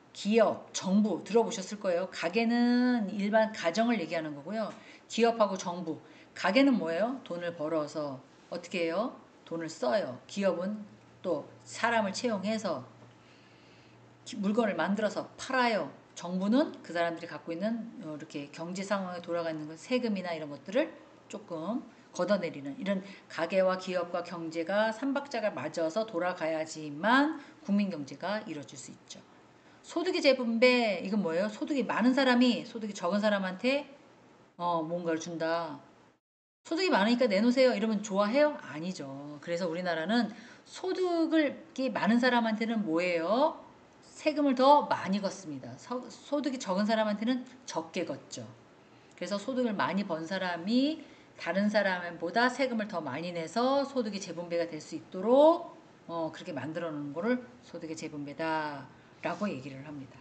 기업, 정부 들어보셨을 거예요. 가계는 일반 가정을 얘기하는 거고요. 기업하고 정부. 가계는 뭐예요? 돈을 벌어서 어떻게 해요? 돈을 써요. 기업은 또 사람을 채용해서 물건을 만들어서 팔아요. 정부는 그 사람들이 갖고 있는 어, 이렇게 경제 상황에 돌아가는 세금이나 이런 것들을 조금 걷어내리는 이런 가계와 기업과 경제가 삼박자가 맞아서 돌아가야지만 국민 경제가 이루어질 수 있죠. 소득의 재분배 이건 뭐예요? 소득이 많은 사람이 소득이 적은 사람한테 어, 뭔가를 준다. 소득이 많으니까 내놓으세요. 이러면 좋아해요? 아니죠. 그래서 우리나라는 소득이 많은 사람한테는 뭐예요? 세금을 더 많이 걷습니다. 서, 소득이 적은 사람한테는 적게 걷죠. 그래서 소득을 많이 번 사람이 다른 사람보다 세금을 더 많이 내서 소득이 재분배가 될 수 있도록 어, 그렇게 만들어 놓은 거를 소득의 재분배다라고 얘기를 합니다.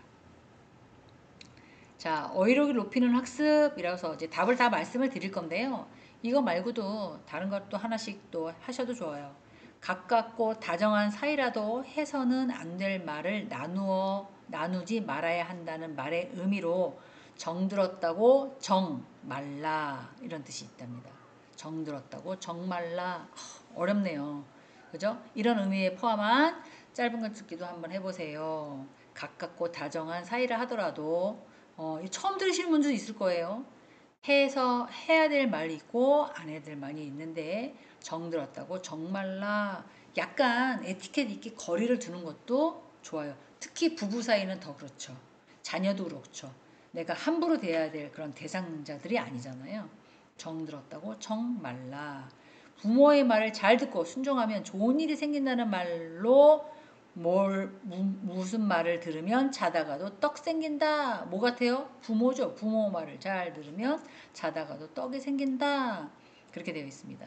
자, 어휘력을 높이는 학습이라서 이제 답을 다 말씀을 드릴 건데요. 이거 말고도 다른 것도 하나씩 또 하셔도 좋아요. 가깝고 다정한 사이라도 해서는 안 될 말을 나누어 나누지 말아야 한다는 말의 의미로 정들었다고 정말라 이런 뜻이 있답니다. 정들었다고 정말라 어렵네요. 그죠? 이런 의미에 포함한 짧은 글쓰기도 한번 해보세요. 가깝고 다정한 사이라 하더라도 어, 처음 들으시는 분도 있을 거예요. 해서 해야 될 말이 있고 안 해야 될 말이 있는데 정들었다고 정말라 약간 에티켓 있게 거리를 두는 것도 좋아요. 특히 부부 사이는 더 그렇죠. 자녀도 그렇죠. 내가 함부로 대해야 될 그런 대상자들이 아니잖아요. 정들었다고 정말라 부모의 말을 잘 듣고 순종하면 좋은 일이 생긴다는 말로 뭘 무, 무슨 말을 들으면 자다가도 떡 생긴다. 뭐 같아요? 부모죠. 부모 말을 잘 들으면 자다가도 떡이 생긴다. 그렇게 되어 있습니다.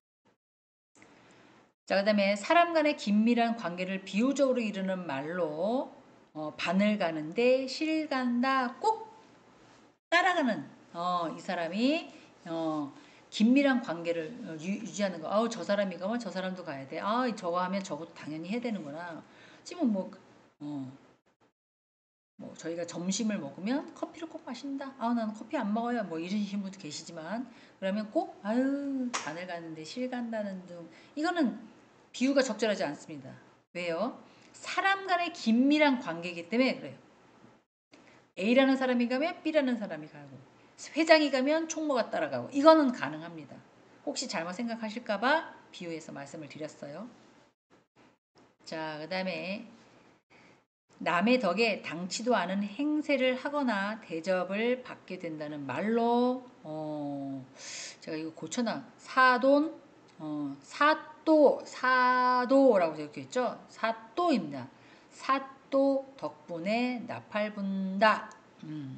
자, 그 다음에 사람 간의 긴밀한 관계를 비유적으로 이루는 말로 어, 바늘 가는데 실 간다. 꼭 따라가는 어, 이 사람이 어, 긴밀한 관계를 어, 유, 유지하는 거. 아우 저 사람이 가면 저 사람도 가야 돼. 아 저거 하면 저것도 당연히 해야 되는구나. 지금 뭐, 어, 뭐 저희가 점심을 먹으면 커피를 꼭 마신다. 아 나는 커피 안 먹어요. 뭐 이러시는 분도 계시지만 그러면 꼭 아유 바늘 가는데 실 간다는 등 이거는 비유가 적절하지 않습니다. 왜요? 사람 간의 긴밀한 관계이기 때문에 그래요. A라는 사람이 가면 B라는 사람이 가고 회장이 가면 총무가 따라가고 이거는 가능합니다. 혹시 잘못 생각하실까봐 비유해서 말씀을 드렸어요. 자, 그 다음에 남의 덕에 당치도 않은 행세를 하거나 대접을 받게 된다는 말로 어, 제가 이거 고쳐놔 사돈 어, 사또 사도라고 적혀 있죠. 사또입니다. 사또 덕분에 나팔 분다. 음,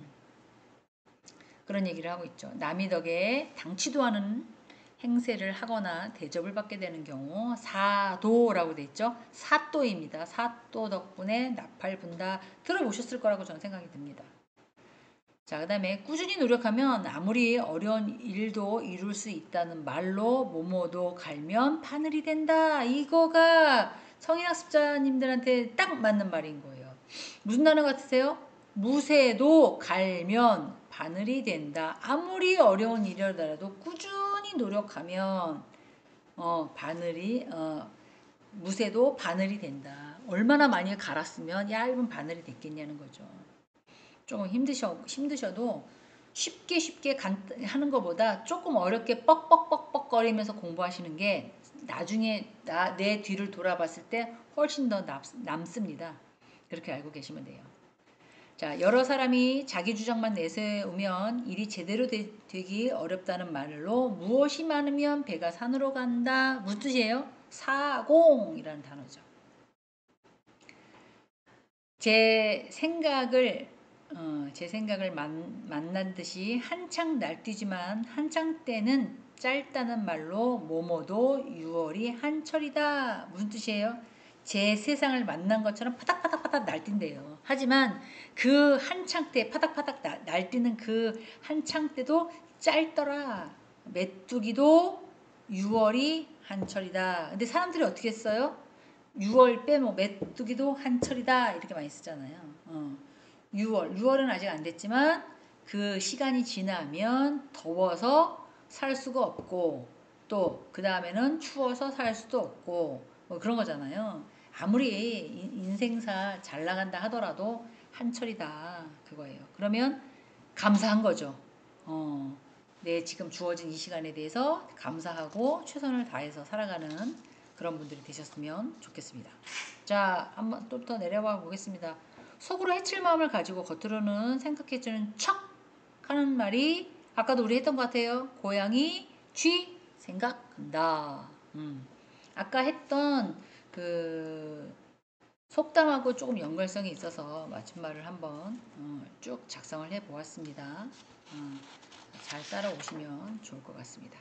그런 얘기를 하고 있죠. 남의 덕에 당치도 않은 행세를 하거나 대접을 받게 되는 경우 사도라고 돼 있죠. 사또입니다. 사또 덕분에 나팔 분다 들어보셨을 거라고 저는 생각이 듭니다. 자, 그 다음에 꾸준히 노력하면 아무리 어려운 일도 이룰 수 있다는 말로 모모도 갈면 바늘이 된다. 이거가 성인학습자님들한테 딱 맞는 말인 거예요. 무슨 단어 같으세요? 무쇠도 갈면 바늘이 된다. 아무리 어려운 일이라도 꾸준히 노력하면 어, 바늘이 어, 무쇠도 바늘이 된다. 얼마나 많이 갈았으면 얇은 바늘이 됐겠냐는 거죠. 조금 힘드셔, 힘드셔도 쉽게 쉽게 간, 하는 것보다 조금 어렵게 뻑뻑뻑뻑 거리면서 공부하시는 게 나중에 나, 내 뒤를 돌아봤을 때 훨씬 더 남, 남습니다. 그렇게 알고 계시면 돼요. 자, 여러 사람이 자기 주장만 내세우면 일이 제대로 되, 기 어렵다는 말로 무엇이 많으면 배가 산으로 간다. 무슨 뜻이에요? 사공이라는 단어죠. 제 생각을 어, 제 생각을 만, 만난 듯이 한창 날뛰지만 한창 때는 짧다는 말로 뭐뭐도 유월이 한철이다. 무슨 뜻이에요? 제 세상을 만난 것처럼 파닥파닥파닥 날뛴대요. 하지만 그 한창 때 파닥파닥 나, 날뛰는 그 한창 때도 짧더라. 메뚜기도 유월이 한철이다. 근데 사람들이 어떻게 써요? 유월 빼뭐 메뚜기도 한철이다 이렇게 많이 쓰잖아요. 어. 유월, 유월은 아직 안 됐지만 그 시간이 지나면 더워서 살 수가 없고 또 그 다음에는 추워서 살 수도 없고 뭐 그런 거잖아요. 아무리 인생사 잘 나간다 하더라도 한철이다 그거예요. 그러면 감사한 거죠. 어, 내 지금 주어진 이 시간에 대해서 감사하고 최선을 다해서 살아가는 그런 분들이 되셨으면 좋겠습니다. 자, 한번 또 더 내려와 보겠습니다. 속으로 해칠 마음을 가지고 겉으로는 생각해주는 척 하는 말이 아까도 우리 했던 것 같아요. 고양이 쥐 생각한다. 음. 아까 했던 그 속담하고 조금 연관성이 있어서 맞춤말을 한번 어, 쭉 작성을 해 보았습니다. 어, 잘 따라오시면 좋을 것 같습니다.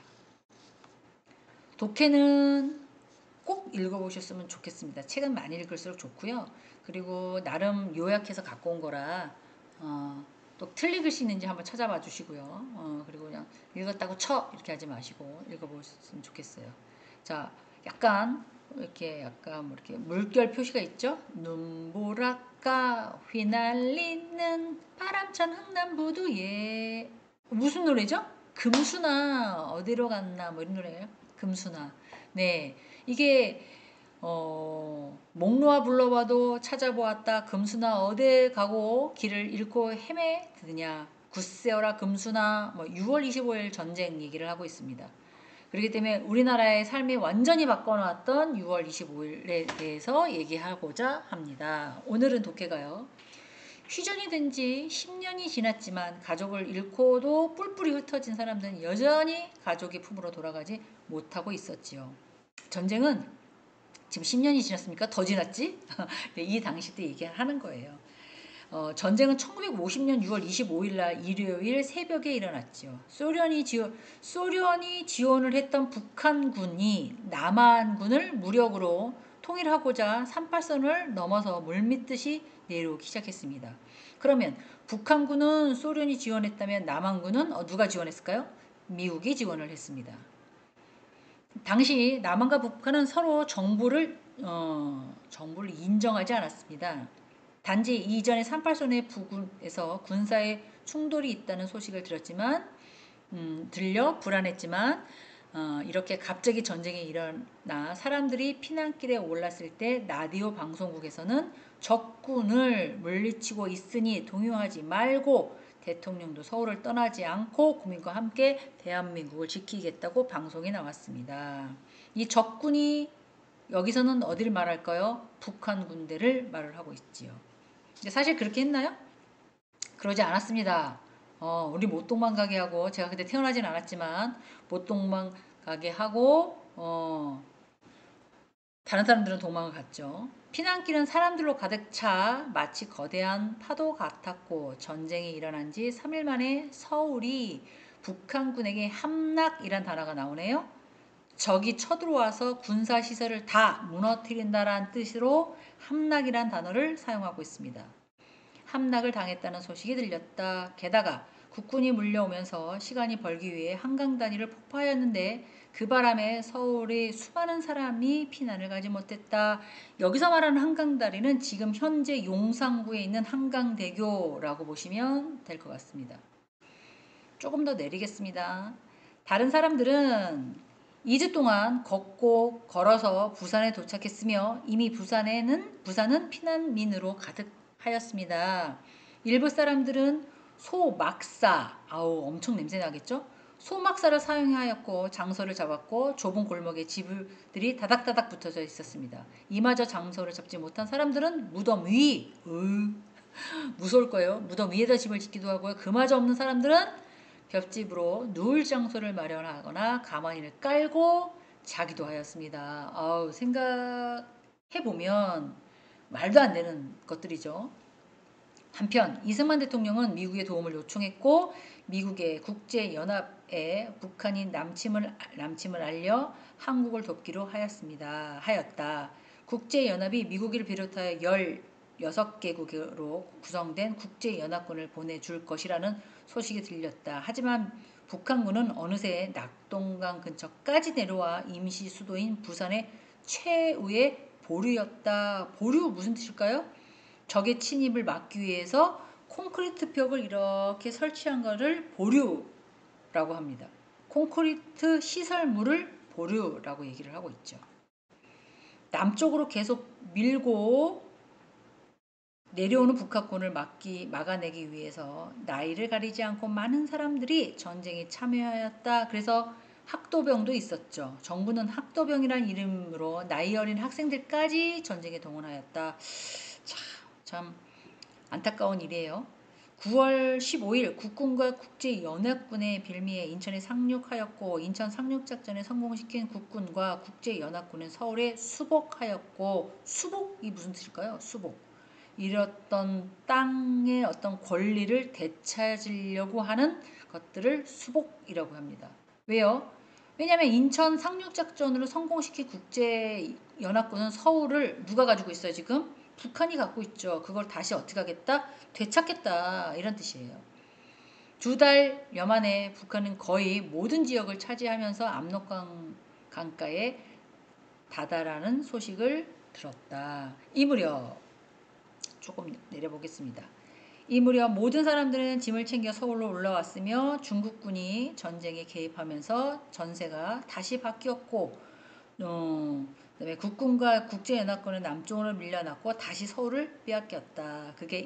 독해는 꼭 읽어보셨으면 좋겠습니다. 책은 많이 읽을수록 좋고요. 그리고 나름 요약해서 갖고 온 거라 어, 또 틀린 글씨 있는지 한번 찾아봐 주시고요. 어, 그리고 그냥 읽었다고 쳐 이렇게 하지 마시고 읽어보셨으면 좋겠어요. 자, 약간 이렇게 약간 뭐 이렇게 물결 표시가 있죠. 눈보라가 휘날리는 바람찬 흥남부두에 무슨 노래죠? 금수나 어디로 갔나 뭐 이런 노래예요. 금수나. 네, 이게 어, 목 놓아 불러봐도 찾아보았다. 금수나 어디 가고 길을 잃고 헤매드냐. 굳세어라 금수나 뭐 유월 이십오일 전쟁 얘기를 하고 있습니다. 그렇기 때문에 우리나라의 삶이 완전히 바꿔놨던 유월 이십오일에 대해서 얘기하고자 합니다. 오늘은 독해가요. 휴전이 된 지 십 년이 지났지만 가족을 잃고도 뿔뿔이 흩어진 사람들은 여전히 가족의 품으로 돌아가지 못하고 있었지요. 전쟁은 지금 십 년이 지났습니까? 더 지났지? 이 당시 때 얘기하는 거예요. 어, 전쟁은 천구백오십년 유월 이십오일 날 일요일 새벽에 일어났죠. 소련이, 지원, 소련이 지원을 했던 북한군이 남한군을 무력으로 통일하고자 삼팔선을 넘어서 물밀듯이 내려오기 시작했습니다. 그러면 북한군은 소련이 지원했다면 남한군은 어, 누가 지원했을까요? 미국이 지원을 했습니다. 당시 남한과 북한은 서로 정부를 어, 정부를 인정하지 않았습니다. 단지 이전에 삼팔선의 부근에서 군사의 충돌이 있다는 소식을 들었지만 음, 들려 불안했지만 어, 이렇게 갑자기 전쟁이 일어나 사람들이 피난길에 올랐을 때 라디오 방송국에서는 적군을 물리치고 있으니 동요하지 말고 대통령도 서울을 떠나지 않고 국민과 함께 대한민국을 지키겠다고 방송에 나왔습니다. 이 적군이 여기서는 어디를 말할까요? 북한 군대를 말을 하고 있지요. 사실 그렇게 했나요? 그러지 않았습니다. 어, 우리 못 도망가게 하고 제가 그때 태어나진 않았지만 못 도망가게 하고 어, 다른 사람들은 도망을 갔죠. 피난길은 사람들로 가득 차 마치 거대한 파도 같았고 전쟁이 일어난 지 삼 일 만에 서울이 북한군에게 함락이란 단어가 나오네요. 적이 쳐들어와서 군사시설을 다 무너뜨린다라는 뜻으로 함락이란 단어를 사용하고 있습니다. 함락을 당했다는 소식이 들렸다. 게다가 국군이 물려오면서 시간이 벌기 위해 한강 다리를 폭파하였는데 그 바람에 서울의 수많은 사람이 피난을 가지 못했다. 여기서 말하는 한강 다리는 지금 현재 용산구에 있는 한강대교라고 보시면 될 것 같습니다. 조금 더 내리겠습니다. 다른 사람들은 이 주 동안 걷고 걸어서 부산에 도착했으며 이미 부산에는 부산은 피난민으로 가득하였습니다. 일부 사람들은 소막사, 아우 엄청 냄새 나겠죠? 소막사를 사용하였고 장소를 잡았고 좁은 골목에 집들이 다닥다닥 붙어져 있었습니다. 이마저 장소를 잡지 못한 사람들은 무덤 위, 으, 무서울 거예요. 무덤 위에다 집을 짓기도 하고요. 그마저 없는 사람들은 볏집으로 누울 장소를 마련하거나 가마니를 깔고 자기도 하였습니다. 아우, 생각해보면 말도 안 되는 것들이죠. 한편 이승만 대통령은 미국의 도움을 요청했고 미국의 국제연합에 북한이 남침을, 남침을 알려 한국을 돕기로 하였습니다. 하였다. 국제연합이 미국을 비롯하여 열여섯 개국으로 구성된 국제연합군을 보내줄 것이라는 소식이 들렸다. 하지만 북한군은 어느새 낙동강 근처까지 내려와 임시 수도인 부산의 최후의 보류였다. 보류 무슨 뜻일까요? 적의 침입을 막기 위해서 콘크리트 벽을 이렇게 설치한 거를 보류라고 합니다. 콘크리트 시설물을 보류라고 얘기를 하고 있죠. 남쪽으로 계속 밀고 내려오는 북한군을 막기, 막아내기 위해서 나이를 가리지 않고 많은 사람들이 전쟁에 참여하였다. 그래서 학도병도 있었죠. 정부는 학도병이라는 이름으로 나이 어린 학생들까지 전쟁에 동원하였다. 참, 참 안타까운 일이에요. 구월 십오일 국군과 국제연합군의 빌미에 인천에 상륙하였고 인천 상륙작전에 성공시킨 국군과 국제연합군은 서울에 수복하였고 수복이 무슨 뜻일까요? 수복. 잃었던 땅의 어떤 권리를 되찾으려고 하는 것들을 수복이라고 합니다. 왜요? 왜냐하면 인천 상륙작전으로 성공시킨 국제연합군은 서울을 누가 가지고 있어요 지금? 북한이 갖고 있죠. 그걸 다시 어떻게 하겠다? 되찾겠다 이런 뜻이에요. 두 달여 만에 북한은 거의 모든 지역을 차지하면서 압록강 강가에 다다라는 소식을 들었다. 이 무렵 조금 내려보겠습니다. 이 무렵 모든 사람들은 짐을 챙겨 서울로 올라왔으며 중국군이 전쟁에 개입하면서 전세가 다시 바뀌었고 어, 그다음에 국군과 국제연합군은 남쪽으로 밀려났고 다시 서울을 빼앗겼다. 그게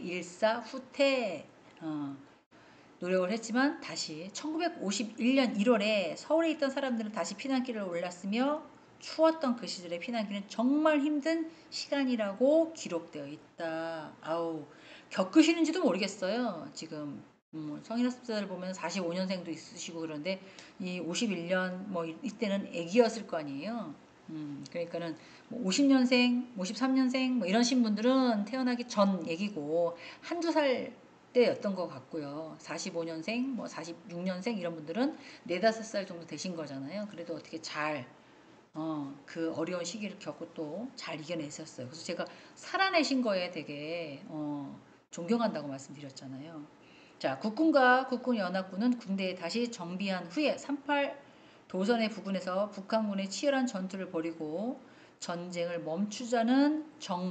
일사후퇴 어, 노력을 했지만 다시 천구백오십일년 일월에 서울에 있던 사람들은 다시 피난길을 올랐으며 추웠던 그 시절의 피난길은 정말 힘든 시간이라고 기록되어 있다. 아우 겪으시는지도 모르겠어요. 지금 음, 성인학습자들 보면 사십오년생도 있으시고 그런데 이 오십일년 뭐 이때는 애기였을 거 아니에요. 음, 그러니까는 뭐 오십년생, 오십삼년생 뭐 이러신 분들은 태어나기 전 얘기고 한두 살 때였던 것 같고요. 사십오년생, 뭐 사십육년생 이런 분들은 네다섯 살 정도 되신 거잖아요. 그래도 어떻게 잘 어, 그 어려운 시기를 겪고 또 잘 이겨내셨어요. 그래서 제가 살아내신 거에 되게 어, 존경한다고 말씀드렸잖아요. 자, 국군과 국군연합군은 군대에 다시 정비한 후에 삼팔 도선의 부근에서 북한군의 치열한 전투를 벌이고 전쟁을 멈추자는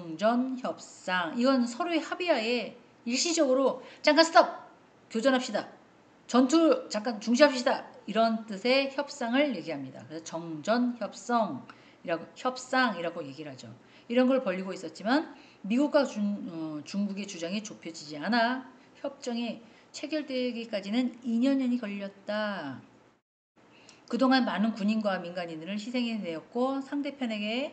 정전협상. 이건 서로의 합의하에 일시적으로 잠깐 스톱! 교전합시다. 전투 잠깐 중지합시다. 이런 뜻의 협상을 얘기합니다. 그래서 정전협상이라고 협상이라고 얘기를 하죠. 이런 걸 벌이고 있었지만 미국과 중, 어, 중국의 주장이 좁혀지지 않아 협정이 체결되기까지는 이년이 걸렸다. 그동안 많은 군인과 민간인들을 희생해 내었고 상대편에게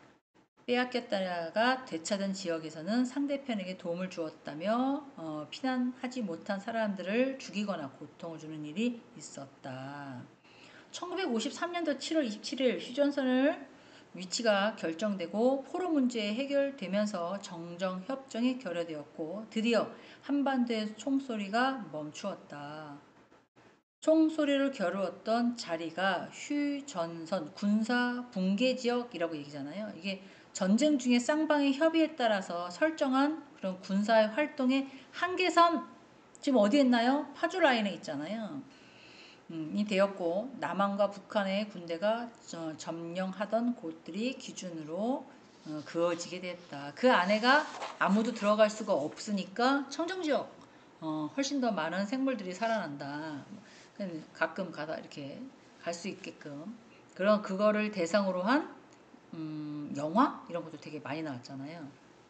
빼앗겼다가 되찾은 지역에서는 상대편에게 도움을 주었다며 어, 피난하지 못한 사람들을 죽이거나 고통을 주는 일이 있었다. 천구백오십삼년도 칠월 이십칠일 휴전선을 위치가 결정되고 포로 문제 해결되면서 정정협정이 결여되었고 드디어 한반도의 총소리가 멈추었다. 총소리를 겨루었던 자리가 휴전선 군사 붕괴 지역이라고 얘기잖아요. 이게 전쟁 중에 쌍방의 협의에 따라서 설정한 그런 군사의 활동의 한계선 지금 어디 있나요? 파주 라인에 있잖아요. 음, 이 되었고 남한과 북한의 군대가 어, 점령하던 곳들이 기준으로 어, 그어지게 됐다. 그 안에가 아무도 들어갈 수가 없으니까 청정지역 어, 훨씬 더 많은 생물들이 살아난다. 가끔 가다 이렇게 갈 수 있게끔 그런 그거를 대상으로 한 음, 영화 이런 것도 되게 많이 나왔잖아요.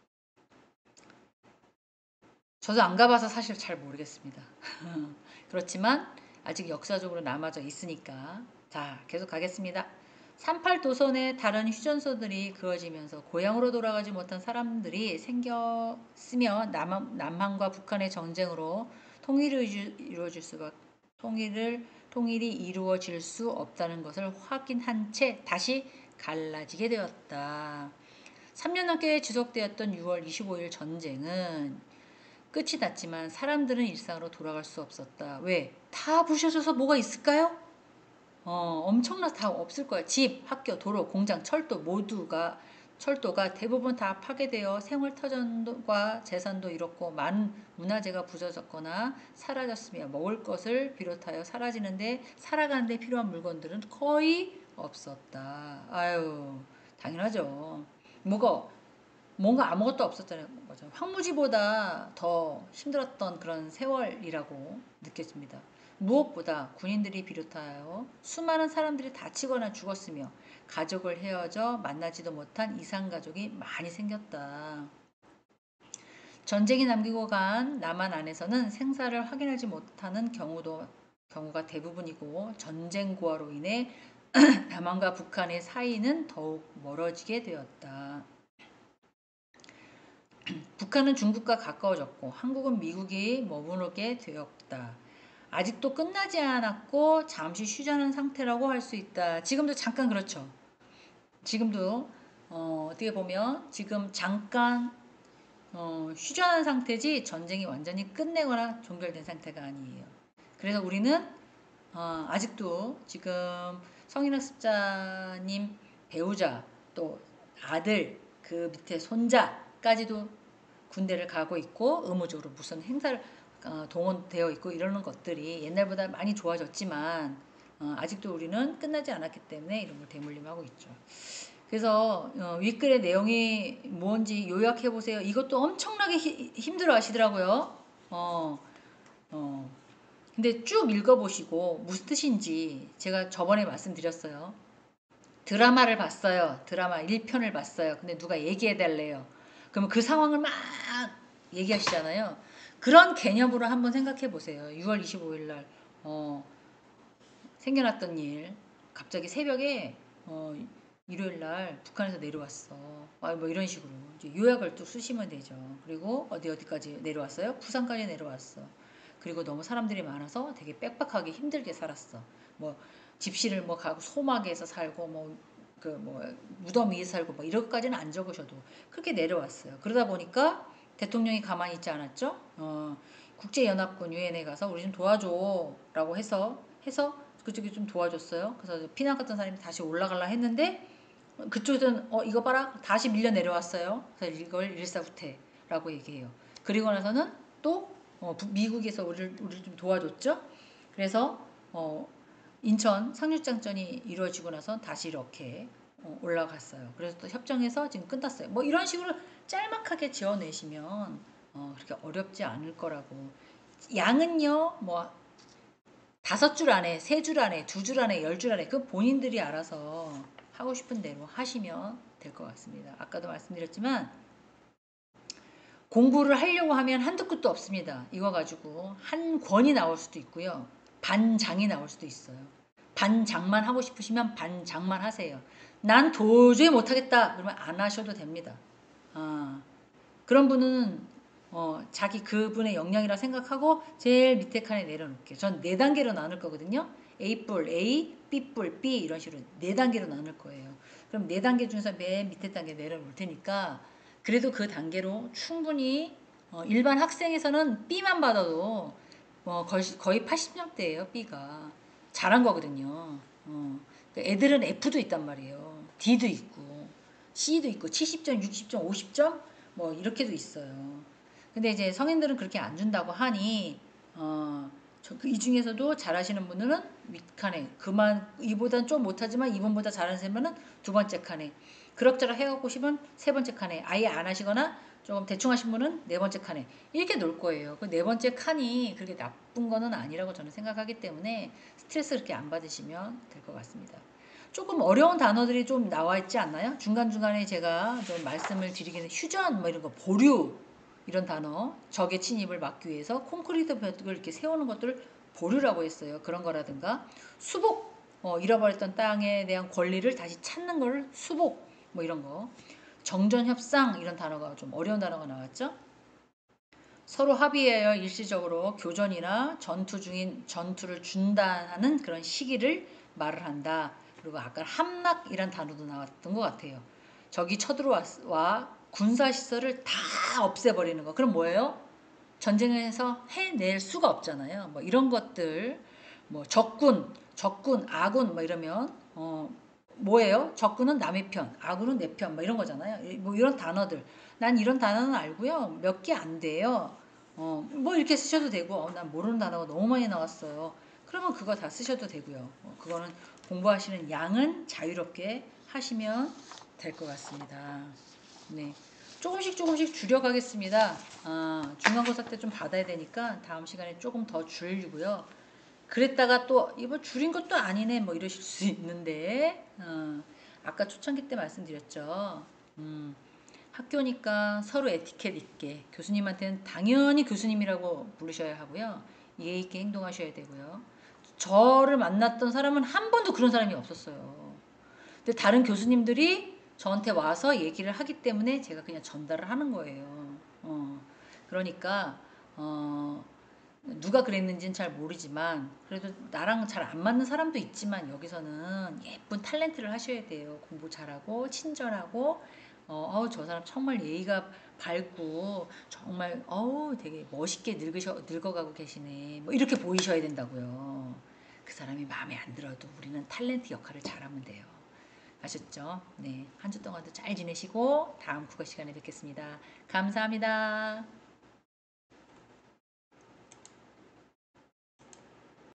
저도 안 가봐서 사실 잘 모르겠습니다. 그렇지만 아직 역사적으로 남아져 있으니까 자 계속 가겠습니다. 삼팔 도선의 다른 휴전소들이 그어지면서 고향으로 돌아가지 못한 사람들이 생겼으며 남한, 남한과 북한의 전쟁으로 통일을 이루어질 수가 통일을 통일이 이루어질 수 없다는 것을 확인한 채 다시 갈라지게 되었다. 삼 년 넘게 지속되었던 유월 이십오일 전쟁은 끝이 났지만 사람들은 일상으로 돌아갈 수 없었다. 왜? 다 부셔져서 뭐가 있을까요? 어, 엄청나 다 없을 거야. 집, 학교, 도로, 공장, 철도 모두가 철도가 대부분 다 파괴되어 생활터전과 재산도 잃었고 많은 문화재가 부서졌거나 사라졌으며 먹을 것을 비롯하여 사라지는데 살아가는데 필요한 물건들은 거의 없었다. 아유 당연하죠. 뭐가 뭔가 아무것도 없었잖아요. 맞아. 황무지보다 더 힘들었던 그런 세월이라고 느껴집니다. 무엇보다 군인들이 비롯하여 수많은 사람들이 다치거나 죽었으며 가족을 헤어져 만나지도 못한 이산가족이 많이 생겼다. 전쟁이 남기고 간 남한 안에서는 생사를 확인하지 못하는 경우도 경우가 대부분이고 전쟁고화로 인해 남한과 북한의 사이는 더욱 멀어지게 되었다. 북한은 중국과 가까워졌고 한국은 미국이 머무르게 되었다. 아직도 끝나지 않았고 잠시 휴전한 상태라고 할 수 있다. 지금도 잠깐 그렇죠. 지금도 어, 어떻게 보면 지금 잠깐 어, 휴전한 상태지 전쟁이 완전히 끝내거나 종결된 상태가 아니에요. 그래서 우리는 어, 아직도 지금 성인학습자님 배우자 또 아들 그 밑에 손자까지도 군대를 가고 있고 의무적으로 무슨 행사를 어, 동원되어 있고 이러는 것들이 옛날보다 많이 좋아졌지만 어, 아직도 우리는 끝나지 않았기 때문에 이런 걸 대물림하고 있죠. 그래서 어, 윗글의 내용이 뭔지 요약해 보세요. 이것도 엄청나게 히, 힘들어 하시더라고요. 어, 어. 근데 쭉 읽어보시고 무슨 뜻인지 제가 저번에 말씀드렸어요. 드라마를 봤어요. 드라마 일 편을 봤어요. 근데 누가 얘기해 달래요. 그러면 그 상황을 막 얘기하시잖아요. 그런 개념으로 한번 생각해 보세요. 유월 이십오일 날 어, 생겨났던 일. 갑자기 새벽에 어, 일요일 날 북한에서 내려왔어. 아, 뭐 이런 식으로 이제 요약을 또 쓰시면 되죠. 그리고 어디 어디까지 내려왔어요? 부산까지 내려왔어. 그리고 너무 사람들이 많아서 되게 빽빽하게 힘들게 살았어. 뭐 집시를 뭐 가고 소막에서 살고 뭐 그 뭐 무덤 위에 살고 뭐 이렇게까지는 안 적으셔도 그렇게 내려왔어요. 그러다 보니까 대통령이 가만히 있지 않았죠. 어, 국제연합군 유엔에 가서 우리 좀 도와줘라고 해서 해서 그쪽이 좀 도와줬어요. 그래서 피난 갔던 사람이 다시 올라가려 했는데 그쪽에서는 어 이거 봐라 다시 밀려 내려왔어요. 그래서 이걸 일사후퇴라고 얘기해요. 그리고 나서는 또 어, 미국에서 우리를 우리를 좀 도와줬죠. 그래서 어, 인천 상륙작전이 이루어지고 나서 다시 이렇게 어, 올라갔어요. 그래서 또 협정해서 지금 끝났어요. 뭐 이런 식으로 짤막하게 지어내시면 어, 그렇게 어렵지 않을 거라고. 양은요, 뭐 다섯 줄 안에, 세 줄 안에, 두 줄 안에, 열 줄 안에 그 본인들이 알아서 하고 싶은 대로 하시면 될 것 같습니다. 아까도 말씀드렸지만 공부를 하려고 하면 한두 끝도 없습니다. 이거 가지고 한 권이 나올 수도 있고요. 반장이 나올 수도 있어요. 반장만 하고 싶으시면 반장만 하세요. 난 도저히 못하겠다. 그러면 안 하셔도 됩니다. 아, 그런 분은 어, 자기 그분의 역량이라 생각하고 제일 밑에 칸에 내려놓을게요. 전 네 단계로 나눌 거거든요. A뿔 A, B뿔 B 이런 식으로 네 단계로 나눌 거예요. 그럼 네 단계 중에서 맨 밑에 단계 내려놓을 테니까 그래도 그 단계로 충분히 어, 일반 학생에서는 B만 받아도 어, 거의, 거의 팔십 점대예요. B가. 잘한 거거든요. 어, 애들은 F도 있단 말이에요. D도 있고 C도 있고 칠십 점, 육십 점, 오십 점 뭐 이렇게도 있어요. 근데 이제 성인들은 그렇게 안 준다고 하니 어, 그 이 중에서도 잘하시는 분들은 윗칸에 그만 이보단 좀 못하지만 이분보다 잘하는 분은 두 번째 칸에 그럭저럭 해갖고 싶으면 세 번째 칸에 아예 안 하시거나 조금 대충 하신 분은 네 번째 칸에 이렇게 놓을 거예요. 그 네 번째 칸이 그렇게 나쁜 거는 아니라고 저는 생각하기 때문에 스트레스 그렇게 안 받으시면 될 것 같습니다. 조금 어려운 단어들이 좀 나와 있지 않나요? 중간중간에 제가 좀 말씀을 드리기는 휴전 뭐 이런 거 보류 이런 단어 적의 침입을 막기 위해서 콘크리트 벽을 이렇게 세우는 것들을 보류라고 했어요. 그런 거라든가 수복 어, 잃어버렸던 땅에 대한 권리를 다시 찾는 걸 수복 뭐 이런 거 정전협상 이런 단어가 좀 어려운 단어가 나왔죠. 서로 합의하여 일시적으로 교전이나 전투 중인 전투를 중단하는 그런 시기를 말을 한다. 그리고 아까 함락이란 단어도 나왔던 것 같아요. 적이 쳐들어와 군사시설을 다 없애버리는 거. 그럼 뭐예요? 전쟁에서 해낼 수가 없잖아요. 뭐 이런 것들, 뭐 적군, 적군, 아군 뭐 이러면 어 뭐예요? 적군은 남의 편, 아군은 내 편, 뭐 이런 거잖아요. 뭐 이런 단어들. 난 이런 단어는 알고요. 몇 개 안 돼요. 어, 뭐 이렇게 쓰셔도 되고, 어, 난 모르는 단어가 너무 많이 나왔어요. 그러면 그거 다 쓰셔도 되고요. 어, 그거는 공부하시는 양은 자유롭게 하시면 될 것 같습니다. 네. 조금씩 조금씩 줄여가겠습니다. 아, 중간고사 때 좀 받아야 되니까 다음 시간에 조금 더 줄이고요. 그랬다가 또 이거 줄인 것도 아니네 뭐 이러실 수 있는데 어, 아까 초창기 때 말씀드렸죠. 음, 학교니까 서로 에티켓 있게 교수님한테는 당연히 교수님이라고 부르셔야 하고요. 예의 있게 행동하셔야 되고요. 저를 만났던 사람은 한 번도 그런 사람이 없었어요. 근데 다른 교수님들이 저한테 와서 얘기를 하기 때문에 제가 그냥 전달을 하는 거예요. 어, 그러니까 어, 누가 그랬는지는 잘 모르지만 그래도 나랑 잘 안 맞는 사람도 있지만 여기서는 예쁜 탤런트를 하셔야 돼요. 공부 잘하고 친절하고 어, 어우, 저 사람 정말 예의가 밝고 정말 어우 되게 멋있게 늙으셔, 늙어가고 계시네 뭐 이렇게 보이셔야 된다고요. 그 사람이 마음에 안 들어도 우리는 탤런트 역할을 잘하면 돼요. 아셨죠? 네, 한 주 동안도 잘 지내시고 다음 국어 시간에 뵙겠습니다. 감사합니다.